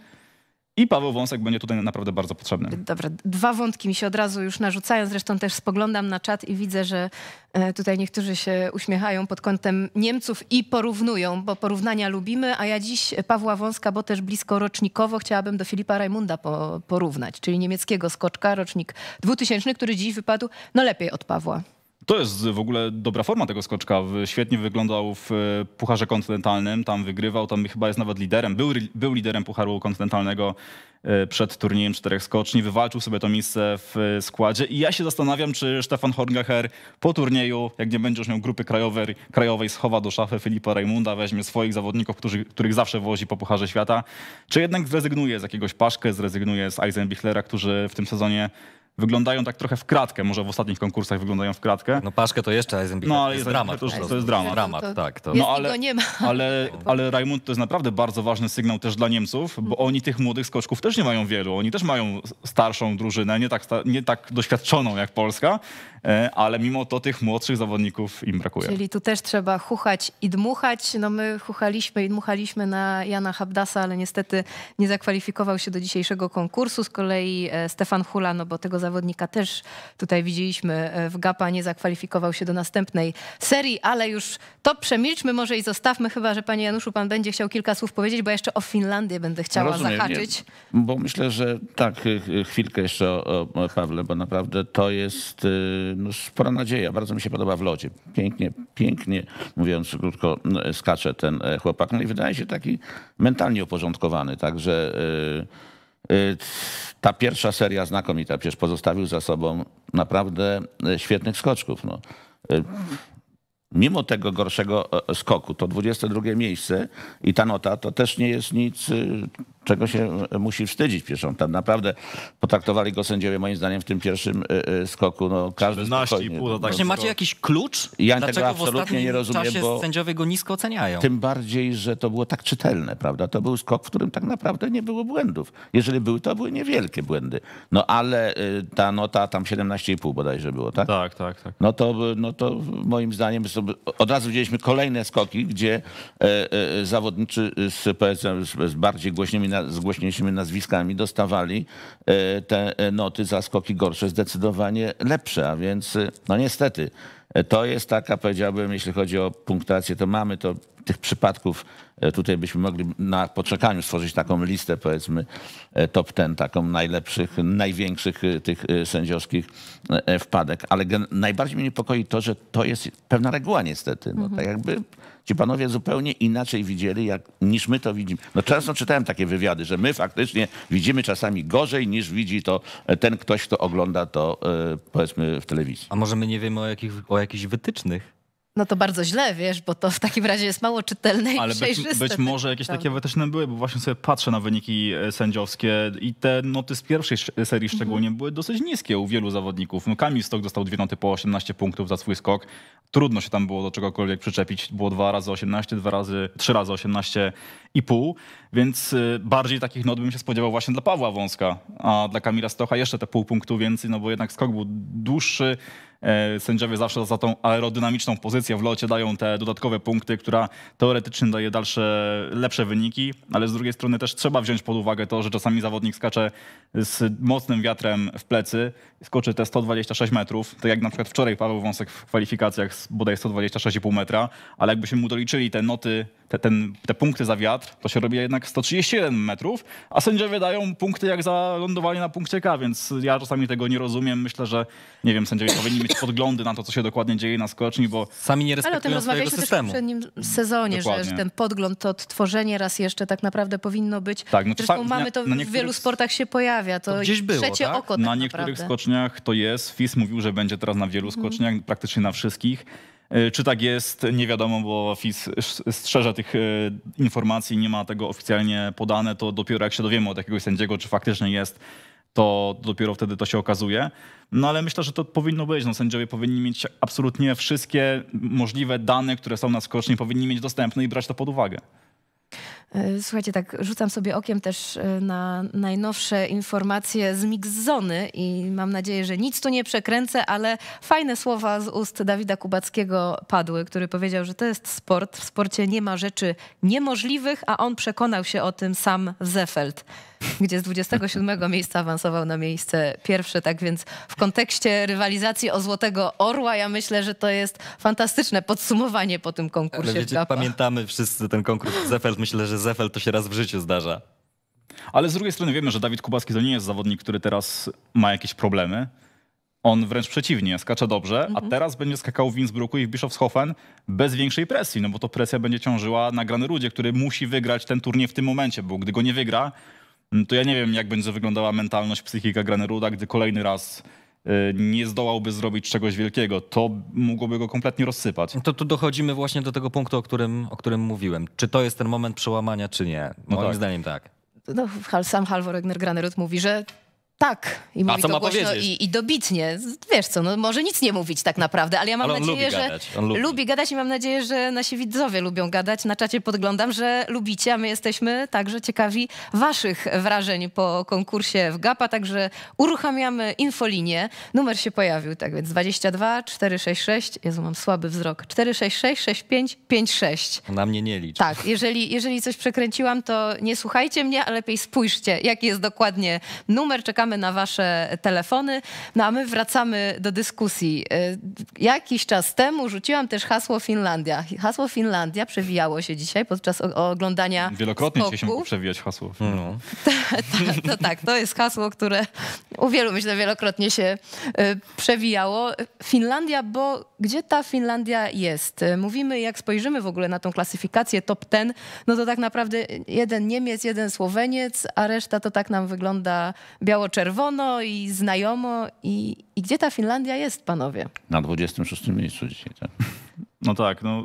i Paweł Wąsek będzie tutaj naprawdę bardzo potrzebny. Dobra, dwa wątki mi się od razu już narzucają. Zresztą też spoglądam na czat i widzę, że e, tutaj niektórzy się uśmiechają pod kątem Niemców i porównują, bo porównania lubimy, a ja dziś Pawła Wąska, bo też blisko rocznikowo, chciałabym do Filipa Raimunda po, porównać, czyli niemieckiego skoczka, rocznik dwutysięczny, który dziś wypadł no lepiej od Pawła. To jest w ogóle dobra forma tego skoczka. Świetnie wyglądał w Pucharze Kontynentalnym, tam wygrywał, tam chyba jest nawet liderem, był, był liderem Pucharu Kontynentalnego przed turniejem czterech skoczni, wywalczył sobie to miejsce w składzie i ja się zastanawiam, czy Stefan Horngacher po turnieju, jak nie będzie już miał grupy krajowej, krajowej schowa do szafy Filipa Raimunda, weźmie swoich zawodników, którzy, których zawsze wozi po Pucharze Świata, czy jednak zrezygnuje z jakiegoś Paszkę, zrezygnuje z Eisenbichlera, którzy w tym sezonie wyglądają tak trochę w kratkę. Może w ostatnich konkursach wyglądają w kratkę. No Paszkę to jeszcze, a Eisenbichler No, to ale jest jest- dramat. to już- po prostu. to jest dramat. Dramat, tak. To... Jest No, i ale- go nie ma. Ale, ale Raimund to jest naprawdę bardzo ważny sygnał też dla Niemców, bo oni tych młodych skoczków też nie mają wielu. Oni też mają starszą drużynę, nie tak, sta- nie tak doświadczoną jak Polska, e, ale mimo to tych młodszych zawodników im brakuje. Czyli tu też trzeba chuchać i dmuchać. No my chuchaliśmy i dmuchaliśmy na Jana Habdasa, ale niestety nie zakwalifikował się do dzisiejszego konkursu. Z kolei e, Stefan Hula, no bo tego zawodnika też tutaj widzieliśmy e, w Gapa, nie zakwalifikował się do następnej serii, ale już to przemilczmy może i zostawmy, chyba że panie Januszu, pan będzie chciał kilka słów powiedzieć, bo jeszcze o Finlandię będę chciała Rozumiem, zahaczyć. Nie, bo myślę, że tak, y, y, chwilkę jeszcze o, o Pawle, bo naprawdę to jest y, no, spora nadzieja. Bardzo mi się podoba w locie. Pięknie, pięknie, mówiąc krótko, no, skacze ten e, chłopak. No i wydaje się taki mentalnie uporządkowany, także y, y, ta pierwsza seria znakomita, przecież pozostawił za sobą naprawdę e, świetnych skoczków. No. Y, Mimo tego gorszego e, skoku, to dwudzieste drugie miejsce i ta nota to też nie jest nic, y, czego się e, musi wstydzić. Przecież on tam naprawdę potraktowali go sędziowie moim zdaniem w tym pierwszym e, e, skoku. No, każdy czternaście i spokojnie. pół, to No, tak Właśnie no, macie jakiś klucz? Ja tego Dlaczego w absolutnie ostatnim nie rozumiem, czasie bo- sędziowie go nisko oceniają? Tym bardziej, że to było tak czytelne, prawda? To był skok, w którym tak naprawdę nie było błędów. Jeżeli były, to były niewielkie błędy. No ale y, ta nota tam siedemnaście i pół bodajże było, tak? Tak, tak, tak. No to, no to moim zdaniem sobie- od razu widzieliśmy kolejne skoki, gdzie e, e, zawodniczy z, powiedzmy, z, z bardziej głośnymi, na- z głośniejszymi nazwiskami dostawali e, te e, noty za skoki gorsze, zdecydowanie lepsze, a więc e, no niestety e, to jest taka, powiedziałbym, jeśli chodzi o punktację, to mamy to tych przypadków, e, tutaj byśmy mogli na poczekaniu stworzyć taką listę, powiedzmy, e, top ten, taką najlepszych, największych e, tych e, sędziowskich e, wpadek. Ale gen- najbardziej mnie niepokoi to, że to jest pewna reguła niestety. No, tak jakby ci panowie zupełnie inaczej widzieli, jak, niż my to widzimy. No często czytałem takie wywiady, że my faktycznie widzimy czasami gorzej, niż widzi to e, ten ktoś, kto ogląda to, e, powiedzmy, w telewizji. A może my nie wiemy o, jakich, o jakichś wytycznych? No to bardzo źle, wiesz, bo to w takim razie jest mało czytelne i Ale być, przejrzyste. być może jakieś Prawda. takie wytyczne były, bo właśnie sobie patrzę na wyniki e, sędziowskie i te noty z pierwszej sz- serii szczególnie były dosyć niskie u wielu zawodników. No Kamil Stok dostał dwie noty po osiemnaście punktów za swój skok. Trudno się tam było do czegokolwiek przyczepić. Było dwa razy osiemnaście, dwa razy, trzy razy osiemnaście i pół, więc y, bardziej takich not bym się spodziewał właśnie dla Pawła Wąska, a dla Kamila Stocha jeszcze te pół punktu więcej, no bo jednak skok był dłuższy. E, Sędziowie zawsze za tą aerodynamiczną pozycję w locie dają te dodatkowe punkty, która teoretycznie daje dalsze, lepsze wyniki, ale z drugiej strony też trzeba wziąć pod uwagę to, że czasami zawodnik skacze z mocnym wiatrem w plecy, skoczy te sto dwadzieścia sześć metrów, tak jak na przykład wczoraj Paweł Wąsek w kwalifikacjach z bodaj sto dwadzieścia sześć i pół metra, ale jakbyśmy mu doliczyli te noty, te, ten, te punkty za wiatr, to się robi jednak sto trzydzieści jeden metrów, a sędziowie dają punkty jak za lądowanie na punkcie K, więc ja czasami tego nie rozumiem. Myślę, że nie wiem, sędziowie powinni mieć podglądy na to, co się dokładnie dzieje na skoczni, bo Sami nie Ale o tym respektują swojego rozmawialiśmy też w systemu. poprzednim sezonie, że, Dokładnie. że ten podgląd, to odtworzenie raz jeszcze tak naprawdę powinno być. Tak, no Zresztą czasami- mamy to na w niektórych- wielu sportach się pojawia. To, To gdzieś było, trzecie tak? oko na tak niektórych naprawdę. skoczniach to jest. F I S mówił, że będzie teraz na wielu skoczniach, praktycznie na wszystkich. E, Czy tak jest? Nie wiadomo, bo F I S sz- strzeże tych e, informacji, nie ma tego oficjalnie podane. To dopiero jak się dowiemy od jakiegoś sędziego, czy faktycznie jest, to dopiero wtedy to się okazuje. No ale myślę, że to powinno być. No, sędziowie powinni mieć absolutnie wszystkie możliwe dane, które są na skoczni, powinni mieć dostępne i brać to pod uwagę. Słuchajcie, tak rzucam sobie okiem też e, na najnowsze informacje z Mixzony i mam nadzieję, że nic tu nie przekręcę, ale fajne słowa z ust Dawida Kubackiego padły, który powiedział, że to jest sport. W sporcie nie ma rzeczy niemożliwych, a on przekonał się o tym sam w Zefeld, gdzie z dwudziestego siódmego miejsca awansował na miejsce pierwsze. Tak więc w kontekście rywalizacji o Złotego Orła ja myślę, że to jest fantastyczne podsumowanie po tym Ale konkursie w wiecie, Gapa. pamiętamy wszyscy ten konkurs Zefeld. Myślę, że Zefeld to się raz w życiu zdarza. Ale z drugiej strony wiemy, że Dawid Kubacki to nie jest zawodnik, który teraz ma jakieś problemy. On wręcz przeciwnie, skacze dobrze, a teraz będzie skakał w Innsbrucku i w Bischofshofen bez większej presji, no bo to presja będzie ciążyła na Granerudzie, który musi wygrać ten turniej w tym momencie, bo gdy go nie wygra, to ja nie wiem, jak będzie wyglądała mentalność, psychika Graneruda, gdy kolejny raz y, nie zdołałby zrobić czegoś wielkiego. To mogłoby go kompletnie rozsypać. To tu dochodzimy właśnie do tego punktu, o którym, o którym mówiłem. Czy to jest ten moment przełamania, czy nie? No Moim tak. zdaniem tak. No, Hal- sam Halvor Egner Granerud mówi, że Tak, i mówi co to ma głośno powiedzieć? i, i dobitnie. Wiesz co, no może nic nie mówić tak naprawdę, ale ja mam Ale on nadzieję, lubi że gadać, on lubi. lubi gadać i mam nadzieję, że nasi widzowie lubią gadać. Na czacie podglądam, że lubicie, a my jesteśmy także ciekawi waszych wrażeń po konkursie w Gapa, także uruchamiamy infolinię. Numer się pojawił, tak więc dwadzieścia dwa czterysta sześćdziesiąt sześć, Jezu, mam słaby wzrok, cztery sześć sześć sześć pięć pięć sześć. Na mnie nie licz. Tak, jeżeli, jeżeli coś przekręciłam, to nie słuchajcie mnie, a lepiej spójrzcie, jaki jest dokładnie numer. Czekamy na wasze telefony. No a my wracamy do dyskusji. Y, Jakiś czas temu rzuciłam też hasło Finlandia. Hasło Finlandia przewijało się dzisiaj podczas o- oglądania Wielokrotnie dzisiaj się skoku. mógł przewijać hasło. No. To tak, to jest hasło, które u wielu, myślę, wielokrotnie się y, przewijało. Finlandia, bo gdzie ta Finlandia jest? Y, Mówimy, jak spojrzymy w ogóle na tą klasyfikację top dziesięć, no to tak naprawdę jeden Niemiec, jeden Słoweniec, a reszta to tak nam wygląda biało-czerwono i znajomo. I, i gdzie ta Finlandia jest, panowie? Na dwudziestym szóstym miejscu dzisiaj, tak? No tak, no.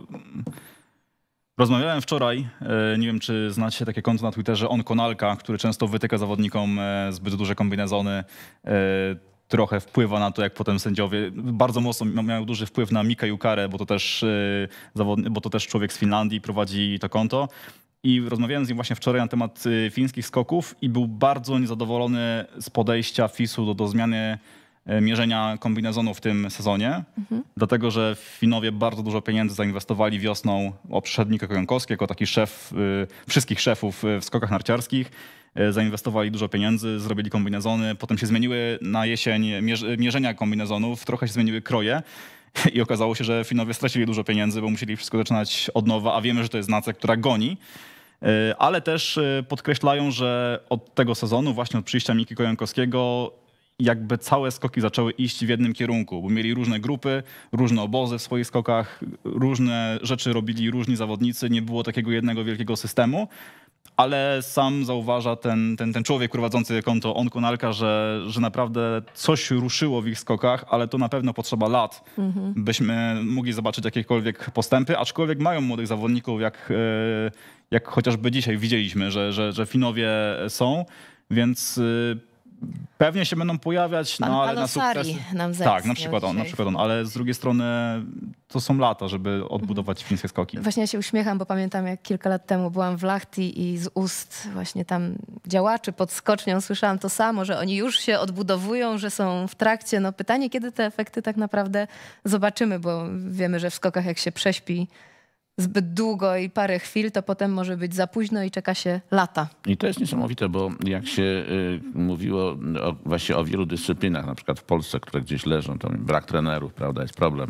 Rozmawiałem wczoraj, e, nie wiem czy znacie takie konto na Twitterze, On Konalka, który często wytyka zawodnikom e, zbyt duże kombinezony, e, trochę wpływa na to, jak potem sędziowie, bardzo mocno miał duży wpływ na Mika Jukarę, bo to też e, zawodny, bo to też człowiek z Finlandii prowadzi to konto. I rozmawiałem z nim właśnie wczoraj na temat e, fińskich skoków i był bardzo niezadowolony z podejścia FIS-u do, do zmiany e, mierzenia kombinezonu w tym sezonie, mhm. dlatego że Finowie bardzo dużo pieniędzy zainwestowali wiosną. O, przyszedł Miko Kojonkowski jako taki szef y, wszystkich szefów w skokach narciarskich. Y, zainwestowali dużo pieniędzy, zrobili kombinezony, potem się zmieniły na jesień mierz, mierzenia kombinezonów, trochę się zmieniły kroje i okazało się, że Finowie stracili dużo pieniędzy, bo musieli wszystko zaczynać od nowa, a wiemy, że to jest nacja, która goni. Y, ale też y, podkreślają, że od tego sezonu, właśnie od przyjścia Miki Kojonkowskiego, jakby całe skoki zaczęły iść w jednym kierunku, bo mieli różne grupy, różne obozy w swoich skokach, różne rzeczy robili różni zawodnicy, nie było takiego jednego wielkiego systemu, ale sam zauważa ten, ten, ten człowiek prowadzący konto On Konalka, że, że naprawdę coś ruszyło w ich skokach, ale to na pewno potrzeba lat, mhm. byśmy mogli zobaczyć jakiekolwiek postępy, aczkolwiek mają młodych zawodników, jak, jak chociażby dzisiaj widzieliśmy, że, że, że Finowie są, więc pewnie się będą pojawiać, Pan no ale na Palosari sukcesy... nam Tak, na przykład on, na przykład on, ale z drugiej strony to są lata, żeby odbudować Mhm. fińskie skoki. Właśnie ja się uśmiecham, bo pamiętam, jak kilka lat temu byłam w Lahti i z ust właśnie tam działaczy pod skocznią słyszałam to samo, że oni już się odbudowują, że są w trakcie. No pytanie, kiedy te efekty tak naprawdę zobaczymy, bo wiemy, że w skokach jak się prześpi zbyt długo i parę chwil, to potem może być za późno i czeka się lata. I to jest niesamowite, bo jak się y, mówiło o, właśnie o wielu dyscyplinach, na przykład w Polsce, które gdzieś leżą, to brak trenerów, prawda, jest problem.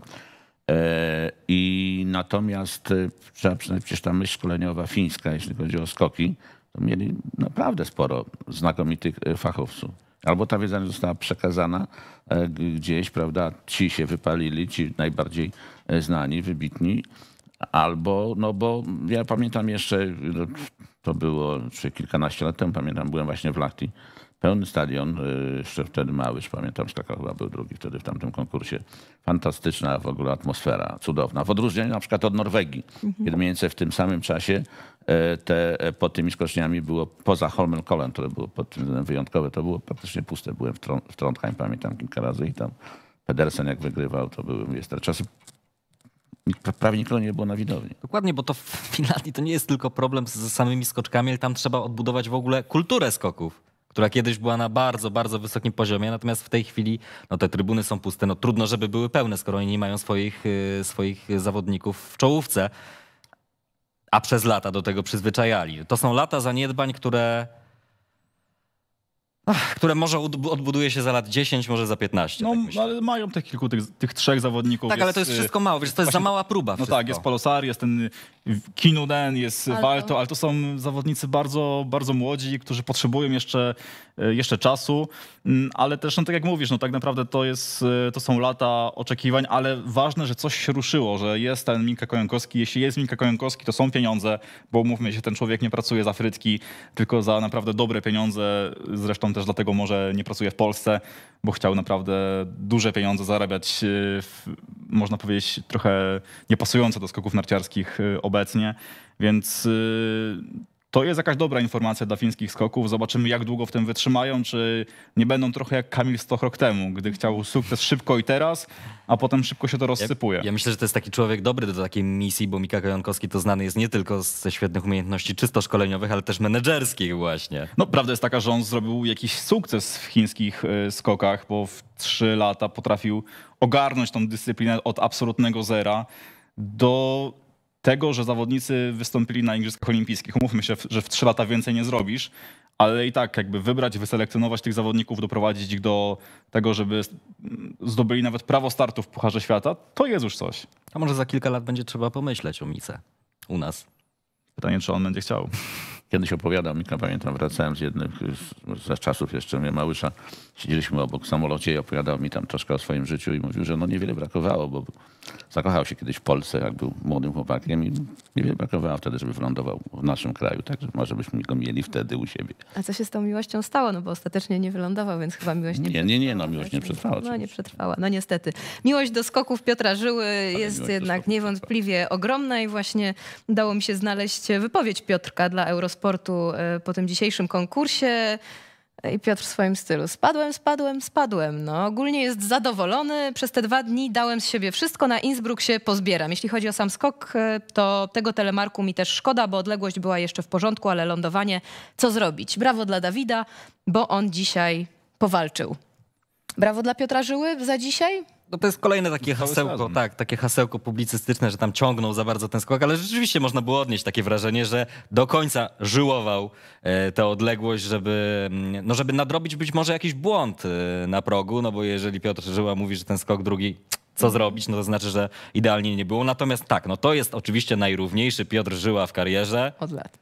E, I natomiast y, trzeba przynajmniej przecież ta myśl szkoleniowa fińska, jeśli chodzi o skoki, to mieli naprawdę sporo znakomitych fachowców. Albo ta wiedza nie została przekazana e, gdzieś, prawda, ci się wypalili, ci najbardziej znani, wybitni. Albo, no bo ja pamiętam jeszcze, no, to było czy kilkanaście lat temu, pamiętam, byłem właśnie w Lahti, pełny stadion, jeszcze wtedy mały, już pamiętam, skakał chyba był drugi wtedy w tamtym konkursie. Fantastyczna w ogóle atmosfera, cudowna. W odróżnieniu na przykład od Norwegii, mhm. kiedy mniej więcej w tym samym czasie te, pod tymi skoczniami było, poza Holmenkollen, które było pod tym względem wyjątkowe, to było praktycznie puste. Byłem w, Tron, w Trondheim, pamiętam kilka razy i tam Pedersen jak wygrywał, to były mówię, stare czasy. Prawie nikogo nie było na widowni. Dokładnie, bo to w Finlandii to nie jest tylko problem z samymi skoczkami, ale tam trzeba odbudować w ogóle kulturę skoków, która kiedyś była na bardzo, bardzo wysokim poziomie, natomiast w tej chwili no, te trybuny są puste. No, trudno, żeby były pełne, skoro oni nie mają swoich, swoich zawodników w czołówce, a przez lata do tego przyzwyczajali. To są lata zaniedbań, które... Ach, które może odbuduje się za lat dziesięć, może za piętnaście. No, tak ale mają tych kilku, tych, tych trzech zawodników. Tak, ale to jest wszystko mało, wiesz, to jest właśnie, za mała próba. No wszystko. tak, jest Palosari, jest ten Kinnunen, jest Valto. Valto, ale to są zawodnicy bardzo, bardzo młodzi, którzy potrzebują jeszcze, jeszcze czasu, ale też, no tak jak mówisz, no tak naprawdę to, jest, to są lata oczekiwań, ale ważne, że coś się ruszyło, że jest ten Mika Kojonkowski. Jeśli jest Mika Kojonkowski, to są pieniądze, bo umówmy się, ten człowiek nie pracuje za frytki, tylko za naprawdę dobre pieniądze, zresztą też dlatego może nie pracuje w Polsce, bo chciał naprawdę duże pieniądze zarabiać, w, można powiedzieć, trochę niepasujące do skoków narciarskich obecnie, więc to jest jakaś dobra informacja dla fińskich skoków. Zobaczymy, jak długo w tym wytrzymają, czy nie będą trochę jak Kamil Stoch rok temu, gdy chciał sukces szybko i teraz, a potem szybko się to rozsypuje. Ja, ja myślę, że to jest taki człowiek dobry do takiej misji, bo Mika Kojonkowski to znany jest nie tylko ze świetnych umiejętności czysto szkoleniowych, ale też menedżerskich właśnie. No, prawda jest taka, że on zrobił jakiś sukces w chińskich y, skokach, bo w trzy lata potrafił ogarnąć tą dyscyplinę od absolutnego zera do tego, że zawodnicy wystąpili na Igrzyskach Olimpijskich. Umówmy się, że w trzy lata więcej nie zrobisz, ale i tak jakby wybrać, wyselekcjonować tych zawodników, doprowadzić ich do tego, żeby zdobyli nawet prawo startu w Pucharze Świata, to jest już coś. A może za kilka lat będzie trzeba pomyśleć o Mice u nas. Pytanie, czy on będzie chciał. Kiedyś opowiadał Mika, pamiętam, wracałem z jednym z, z czasów jeszcze mnie Małysza, siedzieliśmy obok w samolocie i opowiadał mi tam troszkę o swoim życiu i mówił, że no niewiele brakowało, bo zakochał się kiedyś w Polsce, jak był młodym chłopakiem i niewiele brakowało wtedy, żeby wylądował w naszym kraju, także może byśmy go mieli wtedy u siebie. A co się z tą miłością stało? No bo ostatecznie nie wylądował, więc chyba miłość nie Nie, nie, nie, no miłość nie przetrwała. No nie oczywiście. przetrwała, no niestety. Miłość do skoków Piotra Żyły jest miłość do jednak skoków niewątpliwie ogromna i właśnie udało mi się znaleźć wypowiedź Piotrka dla Eurosportu e, po tym dzisiejszym konkursie. I Piotr w swoim stylu. Spadłem, spadłem, spadłem. No, ogólnie jest zadowolony. Przez te dwa dni dałem z siebie wszystko. Na Innsbruck się pozbieram. Jeśli chodzi o sam skok, to tego telemarku mi też szkoda, bo odległość była jeszcze w porządku, ale lądowanie, co zrobić? Brawo dla Dawida, bo on dzisiaj powalczył. Brawo dla Piotra Żyły za dzisiaj. No to jest kolejne takie hasełko, sezon. tak, takie hasełko publicystyczne, że tam ciągnął za bardzo ten skok, ale rzeczywiście można było odnieść takie wrażenie, że do końca żyłował e, tę odległość, żeby, no żeby nadrobić być może jakiś błąd e, na progu, no bo jeżeli Piotr Żyła mówi, że ten skok drugi, co zrobić, no to znaczy, że idealnie nie było. Natomiast tak, no to jest oczywiście najrówniejszy Piotr Żyła w karierze. Od lat.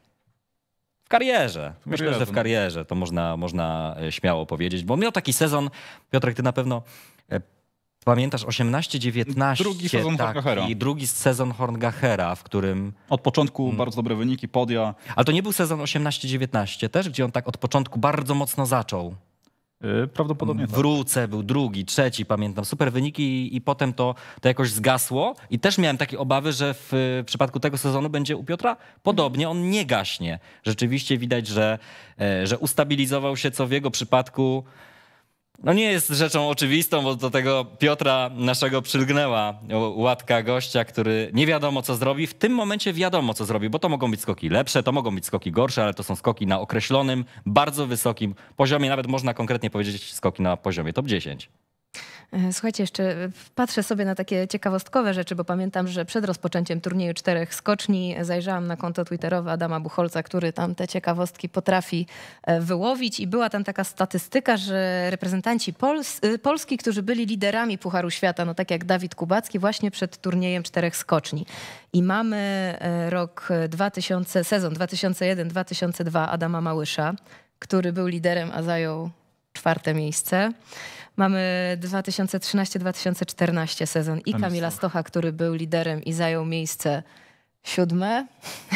W karierze. Myślę, karierze. że w karierze to można, można śmiało powiedzieć, bo miał taki sezon, Piotrek, ty na pewno e, pamiętasz, osiemnaście dziewiętnaście. Drugi sezon Horngachera. I drugi sezon Horngachera, w którym... Od początku bardzo dobre wyniki, podia. Ale to nie był sezon osiemnaście dziewiętnaście też, gdzie on tak od początku bardzo mocno zaczął. Yy, prawdopodobnie tak. Wrócę, był drugi, trzeci, pamiętam, super wyniki i, i potem to, to jakoś zgasło. I też miałem takie obawy, że w, w przypadku tego sezonu będzie u Piotra podobnie, on nie gaśnie. Rzeczywiście widać, że, e, że ustabilizował się, co w jego przypadku no nie jest rzeczą oczywistą, bo do tego Piotra naszego przylgnęła łatka gościa, który nie wiadomo co zrobi. W tym momencie wiadomo co zrobi, bo to mogą być skoki lepsze, to mogą być skoki gorsze, ale to są skoki na określonym, bardzo wysokim poziomie. Nawet można konkretnie powiedzieć skoki na poziomie top dziesięć. Słuchajcie, jeszcze patrzę sobie na takie ciekawostkowe rzeczy, bo pamiętam, że przed rozpoczęciem turnieju czterech skoczni zajrzałam na konto twitterowe Adama Buchholca, który tam te ciekawostki potrafi wyłowić i była tam taka statystyka, że reprezentanci Pols Polski, którzy byli liderami Pucharu Świata, no tak jak Dawid Kubacki, właśnie przed turniejem czterech skoczni. I mamy rok dwa tysiące, sezon dwa tysiące jeden dwa tysiące dwa Adama Małysza, który był liderem, a zajął czwarte miejsce. Mamy dwa tysiące trzynasty dwa tysiące czternasty sezon i Kamila Stocha, który był liderem i zajął miejsce siódme.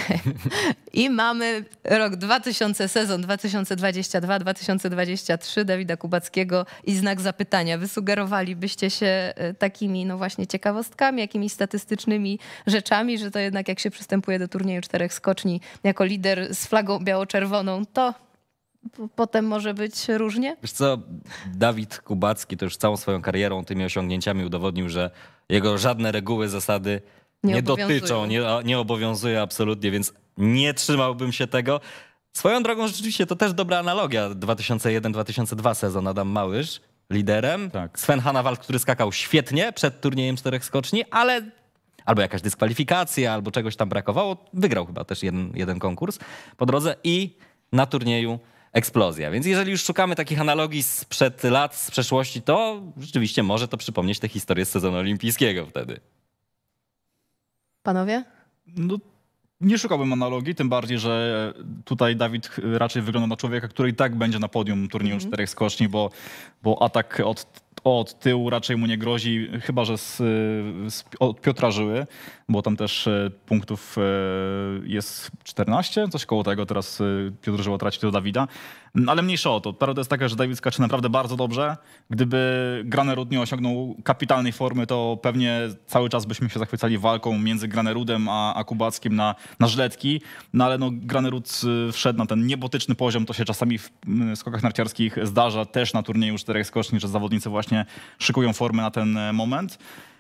I mamy rok dwa tysiące, sezon dwa tysiące dwudziesty drugi dwa tysiące dwudziesty trzeci Dawida Kubackiego i znak zapytania. Wysugerowalibyście się takimi no właśnie ciekawostkami, jakimiś statystycznymi rzeczami, że to jednak jak się przystępuje do turnieju czterech skoczni jako lider z flagą biało-czerwoną, to potem może być różnie? Wiesz co, Dawid Kubacki to już całą swoją karierą, tymi osiągnięciami udowodnił, że jego żadne reguły, zasady nie, nie dotyczą, nie, nie obowiązuje absolutnie, więc nie trzymałbym się tego. Swoją drogą rzeczywiście to też dobra analogia. dwa tysiące jeden dwa tysiące dwa sezon Adam Małysz liderem. Tak. Sven Hannawald, który skakał świetnie przed turniejem czterech skoczni, ale albo jakaś dyskwalifikacja, albo czegoś tam brakowało. Wygrał chyba też jeden, jeden konkurs po drodze i na turnieju eksplozja. Więc jeżeli już szukamy takich analogii sprzed lat, z przeszłości, to rzeczywiście może to przypomnieć tę historię z sezonu olimpijskiego wtedy. Panowie? No, nie szukałbym analogii, tym bardziej, że tutaj Dawid raczej wygląda na człowieka, który i tak będzie na podium turnieju mm-hmm. czterech skoczni, bo, bo atak od od tyłu raczej mu nie grozi, chyba że z, z, od Piotra Żyły, bo tam też punktów jest czternaście, coś koło tego. Teraz Piotr Żyła traci do Dawida. Ale mniejsza o to. Prawda jest taka, że Dawid skacze naprawdę bardzo dobrze. Gdyby Granerud nie osiągnął kapitalnej formy, to pewnie cały czas byśmy się zachwycali walką między Granerudem a, a Kubackim na, na żyletki. No ale no, Granerud wszedł na ten niebotyczny poziom. To się czasami w skokach narciarskich zdarza też na turnieju czterech skoczni, że zawodnicy właśnie szykują formę na ten moment.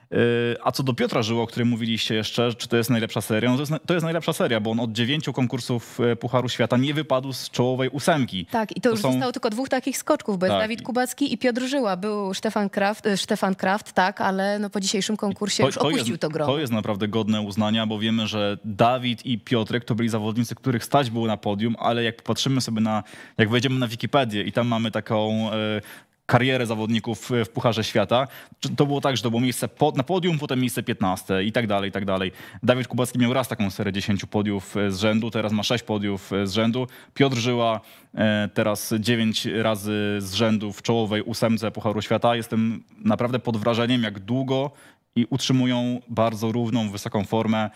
A co do Piotra Żyły, o którym mówiliście jeszcze, czy to jest najlepsza seria? No to, jest, to jest najlepsza seria, bo on od dziewięciu konkursów Pucharu Świata nie wypadł z czołowej ósemki. Tak, i to, to już są... zostało tylko dwóch takich skoczków, bo tak. jest Dawid Kubacki i Piotr Żyła. Był Stefan Kraft, Stefan Kraft, tak, ale no po dzisiejszym konkursie to, już opuścił to, jest, to grono. To jest naprawdę godne uznania, bo wiemy, że Dawid i Piotrek to byli zawodnicy, których stać było na podium, ale jak popatrzymy sobie na, jak wejdziemy na Wikipedię i tam mamy taką... Yy, karierę zawodników w Pucharze Świata. To było tak, że to było miejsce pod, na podium, potem miejsce piętnaste i tak dalej, i tak dalej. Dawid Kubacki miał raz taką serię dziesięciu podiów z rzędu, teraz ma sześć podiów z rzędu. Piotr Żyła teraz dziewięć razy z rzędu w czołowej ósemce Pucharu Świata. Jestem naprawdę pod wrażeniem, jak długo i utrzymują bardzo równą, wysoką formę.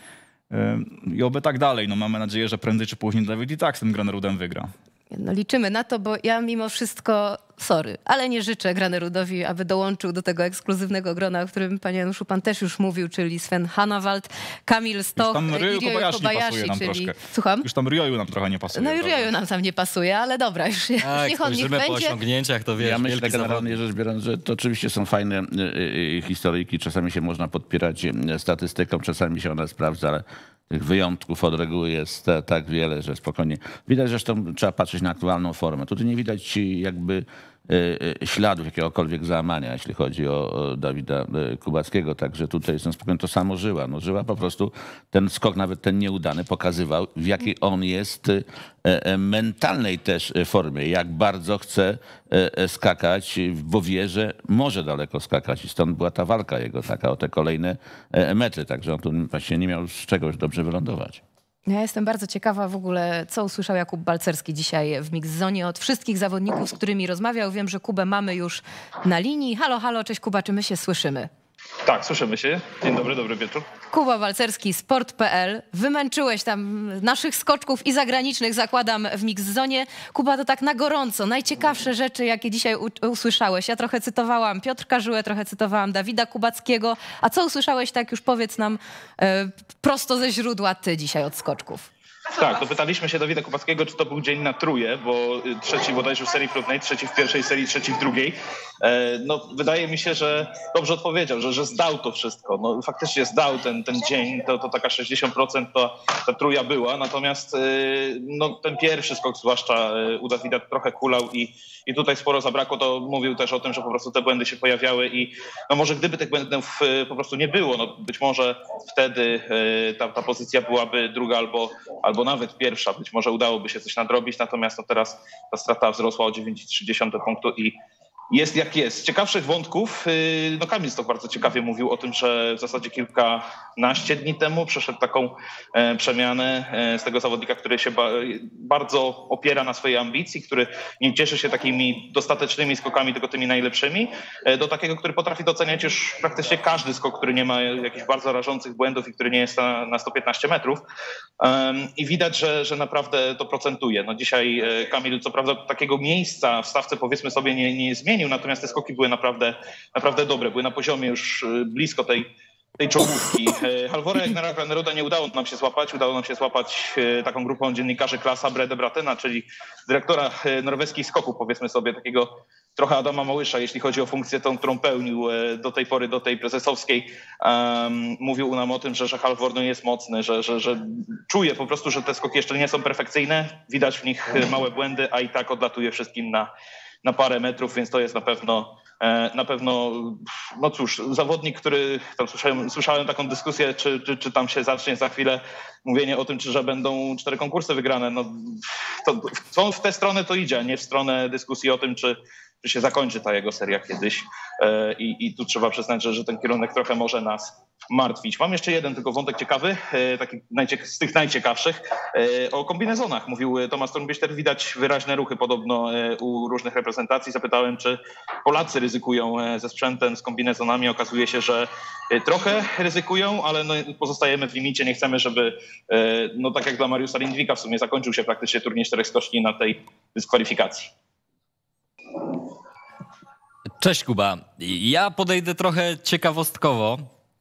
I oby tak dalej. No mamy nadzieję, że prędzej czy później Dawid i tak z tym Granerudem wygra. No liczymy na to, bo ja mimo wszystko, sorry, ale nie życzę Granerudowi, aby dołączył do tego ekskluzywnego grona, o którym panie Januszu pan też już mówił, czyli Sven Hannawald, Kamil Stoch i Ryoyu Kobayashi, Kobayashi nam czyli... Troszkę. Słucham? Już tam Ryoyu nam trochę nie pasuje. No i Ryoyu nam tam nie pasuje, ale dobra, już, tak, niech on niech po będzie. osiągnięciach, to wiesz, ja myślę wielki generalnie rzecz biorąc, że to oczywiście są fajne y, y, historyjki, czasami się można podpierać y, statystyką, czasami się ona sprawdza, ale tych wyjątków od reguły jest ta, tak wiele, że spokojnie. Widać, zresztą trzeba patrzeć na aktualną formę. Tutaj nie widać jakby y, śladów jakiegokolwiek załamania, jeśli chodzi o, o Dawida Kubackiego. Także tutaj jestem spokojny, to samo Żyła. No, Żyła po prostu ten skok, nawet ten nieudany, pokazywał, w jakiej on jest y, y, mentalnej też formie, jak bardzo chce y, skakać, bo wie, że może daleko skakać i stąd była ta walka jego taka o te kolejne y, metry. Także on tu właśnie nie miał z czegoś dobrze wylądować. Ja jestem bardzo ciekawa w ogóle, co usłyszał Jakub Balcerski dzisiaj w Mixzonie od wszystkich zawodników, z którymi rozmawiał. Wiem, że Kubę mamy już na linii. Halo, halo, cześć Kuba, czy my się słyszymy? Tak, słyszymy się. Dzień dobry, dobry wieczór. Kuba Balcerski, sport kropka p l. Wymęczyłeś tam naszych skoczków i zagranicznych, zakładam, w Mixzonie. Kuba, to tak na gorąco, najciekawsze rzeczy, jakie dzisiaj usłyszałeś. Ja trochę cytowałam Piotrka Żyłę, trochę cytowałam Dawida Kubackiego. A co usłyszałeś, tak już powiedz nam e, prosto ze źródła ty dzisiaj od skoczków? Tak, to pytaliśmy się Dawida Kubackiego, czy to był dzień na truje, bo trzeci bodajże w serii próbnej, trzeci w pierwszej serii, trzeci w drugiej. No, wydaje mi się, że dobrze odpowiedział, że, że zdał to wszystko. No, faktycznie zdał ten, ten dzień, to, to taka sześćdziesiąt procent to, ta truja była, natomiast no, ten pierwszy skok zwłaszcza u Dawida trochę kulał i, i tutaj sporo zabrakło, to mówił też o tym, że po prostu te błędy się pojawiały i no może gdyby tych błędów po prostu nie było, no być może wtedy ta, ta pozycja byłaby druga albo, albo nawet pierwsza, być może udałoby się coś nadrobić, natomiast no teraz ta strata wzrosła o dziewięć przecinek trzy punktu i jest jak jest. Z ciekawszych wątków, no Kamil Stoch bardzo ciekawie mówił o tym, że w zasadzie kilkanaście dni temu przeszedł taką przemianę z tego zawodnika, który się bardzo opiera na swojej ambicji, który nie cieszy się takimi dostatecznymi skokami, tylko tymi najlepszymi, do takiego, który potrafi doceniać już praktycznie każdy skok, który nie ma jakichś bardzo rażących błędów i który nie jest na, na sto piętnaście metrów. I widać, że, że naprawdę to procentuje. No dzisiaj Kamil co prawda takiego miejsca w stawce powiedzmy sobie nie, nie zmienił, natomiast te skoki były naprawdę, naprawdę dobre. Były na poziomie już blisko tej, tej czołówki. Halvora Graneruda nie udało nam się złapać. Udało nam się złapać taką grupą dziennikarzy klasa Brede Bratena, czyli dyrektora norweskich skoków, powiedzmy sobie, takiego trochę Adama Małysza, jeśli chodzi o funkcję tą, którą pełnił do tej pory, do tej prezesowskiej. Um, mówił nam o tym, że, że Halvor nie jest mocny, że, że, że czuje po prostu, że te skoki jeszcze nie są perfekcyjne. Widać w nich małe błędy, a i tak odlatuje wszystkim na na parę metrów, więc to jest na pewno, na pewno, no cóż, zawodnik, który, tam słyszałem, słyszałem taką dyskusję, czy, czy, czy tam się zacznie za chwilę mówienie o tym, czy że będą cztery konkursy wygrane. No, to, w tę stronę to idzie, a nie w stronę dyskusji o tym, czy, czy się zakończy ta jego seria kiedyś. I, i tu trzeba przyznać, że, że ten kierunek trochę może nas martwić. Mam jeszcze jeden tylko wątek ciekawy, taki z tych najciekawszych, o kombinezonach. Mówił Tomasz Sturmbichler, widać wyraźne ruchy podobno u różnych reprezentacji. Zapytałem, czy Polacy ryzykują ze sprzętem, z kombinezonami. Okazuje się, że trochę ryzykują, ale no pozostajemy w limicie. Nie chcemy, żeby, no tak jak dla Mariusza Lindwika w sumie zakończył się praktycznie turniej czterech skoczni na tej dyskwalifikacji. Cześć Kuba. Ja podejdę trochę ciekawostkowo.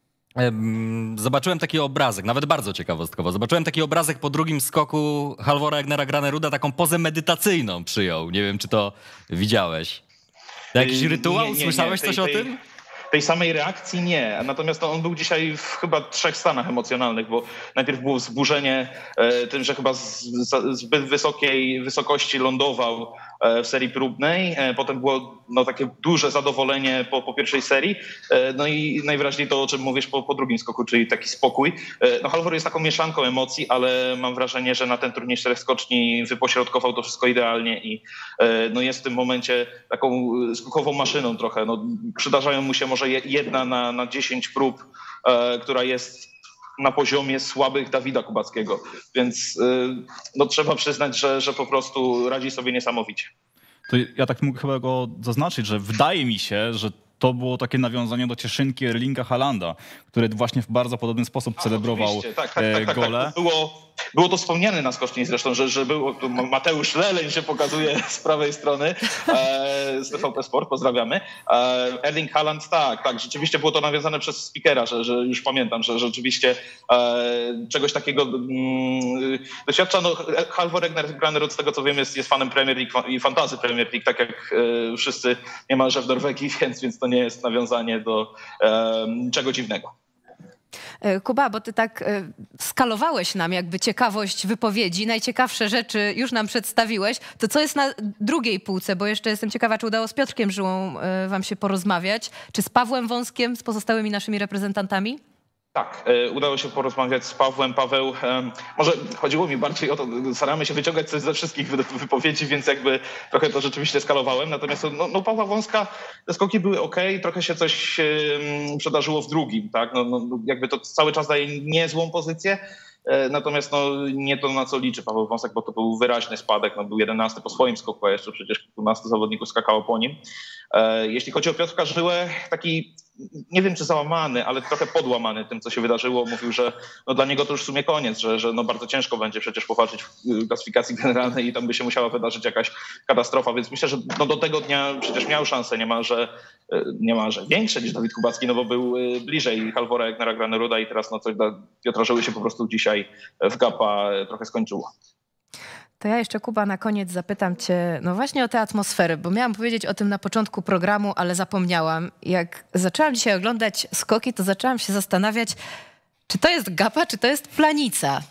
Zobaczyłem taki obrazek, nawet bardzo ciekawostkowo. Zobaczyłem taki obrazek po drugim skoku Halvora Egnera Graneruda, taką pozę medytacyjną przyjął. Nie wiem, czy to widziałeś. Jakiś rytuał? Nie, nie, Słyszałeś nie. Tej, coś tej, o tym? Tej samej reakcji nie. Natomiast no, on był dzisiaj w chyba trzech stanach emocjonalnych, bo najpierw było wzburzenie e, tym, że chyba z, z zbyt wysokiej wysokości lądował e, w serii próbnej. E, potem było no, takie duże zadowolenie po, po pierwszej serii. E, no i najwyraźniej to, o czym mówisz po, po drugim skoku, czyli taki spokój. E, no Halvor jest taką mieszanką emocji, ale mam wrażenie, że na ten turniej czterech skoczni wypośrodkował to wszystko idealnie i e, no, jest w tym momencie taką skokową maszyną trochę. No, przydarzają mu się może jedna na, na dziesięć prób, e, która jest na poziomie słabych Dawida Kubackiego. Więc e, no, trzeba przyznać, że, że po prostu radzi sobie niesamowicie. To ja tak mógł chyba go zaznaczyć, że wydaje mi się, że to było takie nawiązanie do Cieszynki Erlinga Haalanda, który właśnie w bardzo podobny sposób A, celebrował tak, tak, tak, tak, gole. Tak. Było, było to wspomniane na skoczni zresztą, że, że był, Mateusz Leleń się pokazuje z prawej strony, e, z T V P Sport, pozdrawiamy. E, Erling Haaland, tak, tak, rzeczywiście było to nawiązane przez speakera, że, że już pamiętam, że, że rzeczywiście e, czegoś takiego mm, doświadcza. No, Halvor Egner Granerud, z tego co wiem, jest, jest fanem Premier League i fantasy Premier League, tak jak e, wszyscy niemalże w Norwegii, więc, więc to nie jest nawiązanie do e, czego dziwnego. Kuba, bo ty tak skalowałeś nam jakby ciekawość wypowiedzi, najciekawsze rzeczy już nam przedstawiłeś. To co jest na drugiej półce? Bo jeszcze jestem ciekawa, czy udało z Piotrkiem Żyłą wam się porozmawiać, czy z Pawłem Wąskiem, z pozostałymi naszymi reprezentantami? Tak, udało się porozmawiać z Pawłem. Paweł, może chodziło mi bardziej o to, staramy się wyciągać coś ze wszystkich wypowiedzi, więc jakby trochę to rzeczywiście skalowałem. Natomiast no, no Pawła Wąska, te skoki były ok, trochę się coś um, przydarzyło w drugim, tak? No, no, jakby to cały czas daje niezłą pozycję. Natomiast no, nie to, na co liczy Paweł Wąsek, bo to był wyraźny spadek. No, był jedenasty po swoim skoku, a jeszcze przecież kilkunastu zawodników skakało po nim. Jeśli chodzi o Piotrka Żyłę, taki nie wiem czy załamany, ale trochę podłamany tym, co się wydarzyło. Mówił, że no, dla niego to już w sumie koniec, że, że no, bardzo ciężko będzie przecież powalczyć w klasyfikacji generalnej i tam by się musiała wydarzyć jakaś katastrofa. Więc myślę, że no, do tego dnia przecież miał szansę niemalże, niemalże większe niż Dawid Kubacki, no bo był bliżej Halvora Egnera Graneruda i teraz no, coś dla Piotra Żyły się po prostu dzisiaj w gapa trochę skończyło. To ja jeszcze, Kuba, na koniec zapytam cię no właśnie o tę atmosferę, bo miałam powiedzieć o tym na początku programu, ale zapomniałam. Jak zaczęłam dzisiaj oglądać skoki, to zaczęłam się zastanawiać, czy to jest gapa, czy to jest planica.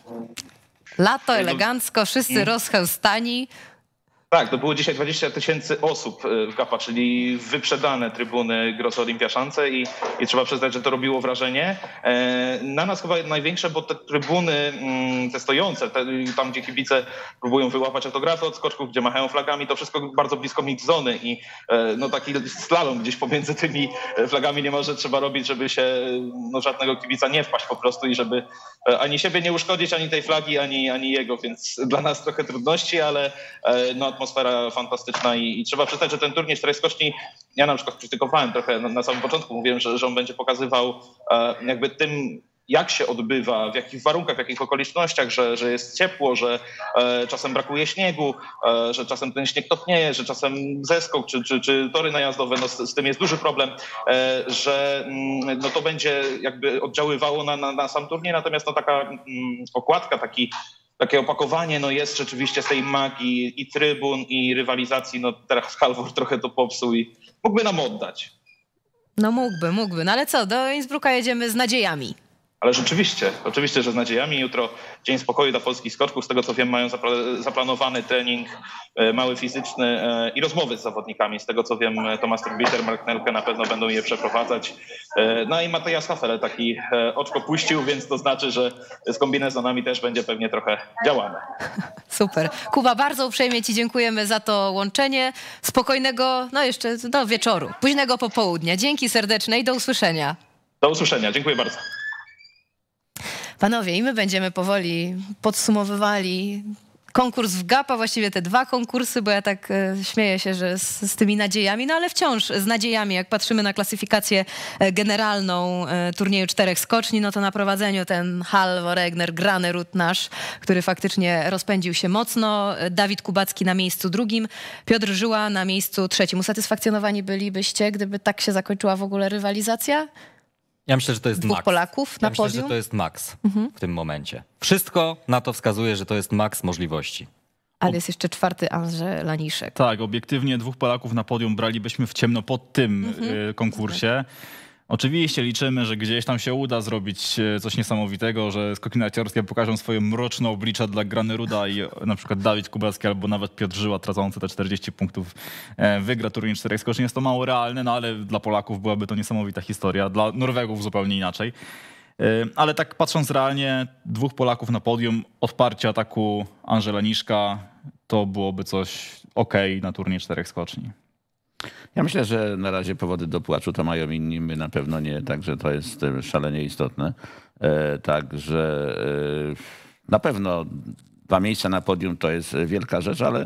Lato, elegancko, wszyscy rozchełstani. Tak, to było dzisiaj dwadzieścia tysięcy osób w gapa, czyli wyprzedane trybuny Gros Olimpiaszance i, i trzeba przyznać, że to robiło wrażenie. Na nas chyba największe, bo te trybuny, te stojące, te, tam gdzie kibice próbują wyłapać autografy od skoczków, gdzie machają flagami, to wszystko bardzo blisko mix zony i no, taki slalom gdzieś pomiędzy tymi flagami niemalże trzeba robić, żeby się no, żadnego kibica nie wpaść po prostu i żeby ani siebie nie uszkodzić, ani tej flagi, ani, ani jego, więc dla nas trochę trudności, ale no, atmosfera fantastyczna i, i trzeba przyznać, że ten turniej czterech skoczni, ja na przykład krytykowałem trochę na, na samym początku, mówiłem, że, że on będzie pokazywał e, jakby tym, jak się odbywa, w jakich warunkach, w jakich okolicznościach, że, że jest ciepło, że e, czasem brakuje śniegu, e, że czasem ten śnieg topnieje, że czasem zeskok czy, czy, czy tory najazdowe, no z, z tym jest duży problem, e, że mm, no to będzie jakby oddziaływało na, na, na sam turniej, natomiast no taka mm, okładka, taki Takie opakowanie no jest rzeczywiście z tej magii i trybun, i rywalizacji. No teraz Halvor trochę to popsuł i mógłby nam oddać. No mógłby, mógłby. No ale co, do Innsbrucka jedziemy z nadziejami. Ale rzeczywiście, oczywiście, że z nadziejami. Jutro dzień spokoju dla polskich skoczków. Z tego co wiem, mają zapla- zaplanowany trening e, mały fizyczny e, i rozmowy z zawodnikami. Z tego co wiem, Tomasz Sturmbichler, Mark Nelke na pewno będą je przeprowadzać. E, no i Matthias Hafele taki e, oczko puścił, więc to znaczy, że z kombinezonami też będzie pewnie trochę działane. Super. Kuba, bardzo uprzejmie ci dziękujemy za to łączenie. Spokojnego, no jeszcze do wieczoru, późnego popołudnia. Dzięki serdeczne i do usłyszenia. Do usłyszenia. Dziękuję bardzo. Panowie, i my będziemy powoli podsumowywali konkurs w Gapa, właściwie te dwa konkursy, bo ja tak e, śmieję się, że z, z tymi nadziejami, no ale wciąż z nadziejami, jak patrzymy na klasyfikację e, generalną e, turnieju czterech skoczni, no to na prowadzeniu ten Halvor Egner, Granerud nasz, który faktycznie rozpędził się mocno, Dawid Kubacki na miejscu drugim, Piotr Żyła na miejscu trzecim. Usatysfakcjonowani bylibyście, gdyby tak się zakończyła w ogóle rywalizacja? Ja myślę, że to jest Dwóch maks. Polaków ja na myślę, podium? że to jest maks mhm. w tym momencie. Wszystko na to wskazuje, że to jest maks możliwości. Ale jest jeszcze czwarty Andrzej Laniszek. Tak, obiektywnie dwóch Polaków na podium bralibyśmy w ciemno po tym mhm. konkursie. Oczywiście liczymy, że gdzieś tam się uda zrobić coś niesamowitego, że skoki narciarskie pokażą swoje mroczne oblicza dla Graneruda i na przykład Dawid Kubacki albo nawet Piotr Żyła tracący te czterdzieści punktów wygra turniej czterech skoczni. Jest to mało realne, no ale dla Polaków byłaby to niesamowita historia, dla Norwegów zupełnie inaczej. Ale tak patrząc realnie, dwóch Polaków na podium, odparcie ataku Andrzeja Laniszka, to byłoby coś okej na turniej czterech skoczni. Ja myślę, że na razie powody do płaczu to mają inni, my na pewno nie, także to jest szalenie istotne. Także na pewno dwa miejsca na podium to jest wielka rzecz, ale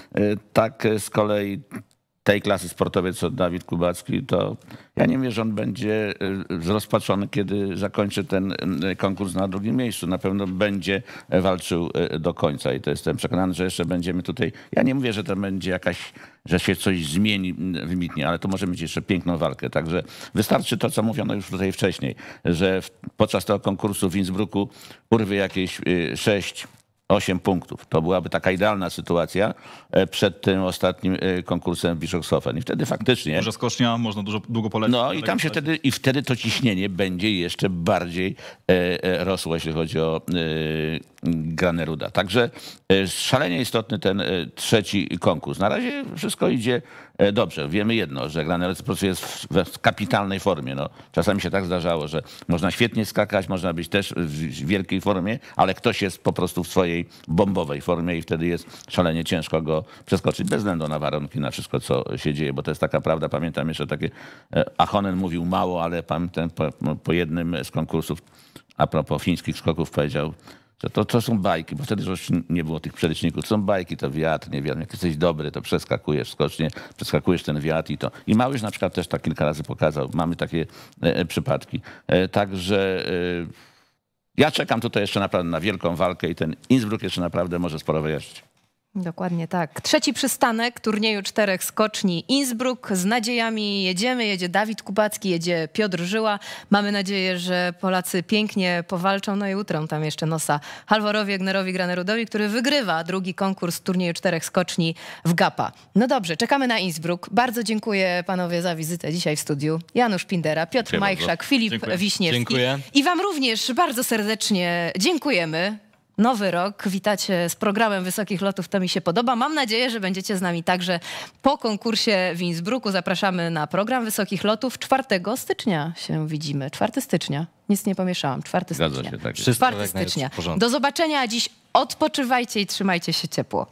tak z kolei tej klasy sportowej, co Dawid Kubacki, to ja nie wiem, że on będzie zrozpaczony, kiedy zakończy ten konkurs na drugim miejscu. Na pewno będzie walczył do końca i to jestem przekonany, że jeszcze będziemy tutaj... Ja nie mówię, że to będzie jakaś, że się coś zmieni wybitnie, ale to może mieć jeszcze piękną walkę. Także wystarczy to, co mówiono już tutaj wcześniej, że podczas tego konkursu w Innsbrucku urwie jakieś sześć osiem punktów. To byłaby taka idealna sytuacja przed tym ostatnim konkursem w Bischofshofen. I wtedy faktycznie... Duża skocznia, można dużo, długo polecieć. No i tam się wtedy, i wtedy to ciśnienie będzie jeszcze bardziej e, rosło, jeśli chodzi o e, Graneruda. Także e, szalenie istotny ten e, trzeci konkurs. Na razie wszystko idzie e, dobrze. Wiemy jedno, że Granerud po prostu jest w, w kapitalnej formie. No, czasami się tak zdarzało, że można świetnie skakać, można być też w wielkiej formie, ale ktoś jest po prostu w swojej bombowej formie i wtedy jest szalenie ciężko go przeskoczyć, bez względu na warunki, na wszystko, co się dzieje, bo to jest taka prawda. Pamiętam jeszcze takie, Ahonen mówił mało, ale pamiętam po, po jednym z konkursów, a propos fińskich skoków, powiedział, że to, to są bajki, bo wtedy już nie było tych przeliczników. To są bajki, to wiatr, nie wiatr. Jak jesteś dobry, to przeskakujesz skocznie, przeskakujesz ten wiatr i to. I Małysz na przykład też tak kilka razy pokazał. Mamy takie e, przypadki. E, także... E, Ja czekam tutaj jeszcze naprawdę na wielką walkę i ten Innsbruck jeszcze naprawdę może sporo wyjaśnić. Dokładnie tak. Trzeci przystanek turnieju czterech skoczni Innsbruck. Z nadziejami jedziemy. Jedzie Dawid Kubacki, jedzie Piotr Żyła. Mamy nadzieję, że Polacy pięknie powalczą. No i utrą tam jeszcze nosa Halvorowi Egnerowi Granerudowi, który wygrywa drugi konkurs turnieju czterech skoczni w Gapa. No dobrze, czekamy na Innsbruck. Bardzo dziękuję panowie za wizytę dzisiaj w studiu. Janusz Pindera, Piotr Dziękuję Majchrzak, bardzo. Filip Dziękuję. Wiśniewski. Dziękuję. I wam również bardzo serdecznie dziękujemy. Nowy rok, witacie z programem Wysokich Lotów, to mi się podoba. Mam nadzieję, że będziecie z nami także po konkursie w Innsbrucku. Zapraszamy na program Wysokich Lotów. czwartego stycznia się widzimy. czwartego stycznia. Nic nie pomieszałam. czwartego Zgadza stycznia. się, tak jest. Wszystko czwartego jak najlepsze stycznia. w porządku. Do zobaczenia, a dziś odpoczywajcie i trzymajcie się ciepło.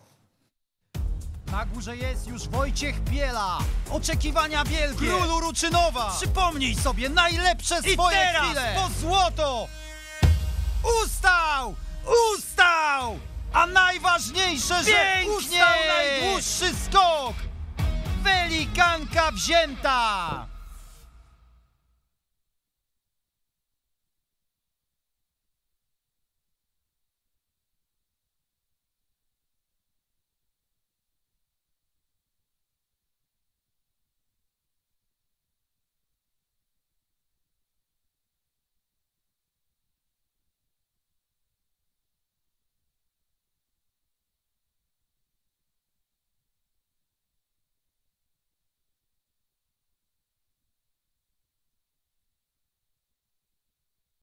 Na górze jest już Wojciech Biela. Oczekiwania wielkie. Królu Ruczynowa. Przypomnij sobie najlepsze I swoje teraz chwile. po złoto. Ustał! Ustał! A najważniejsze, że Pięknie! ustał najdłuższy skok. Welikanka wzięta.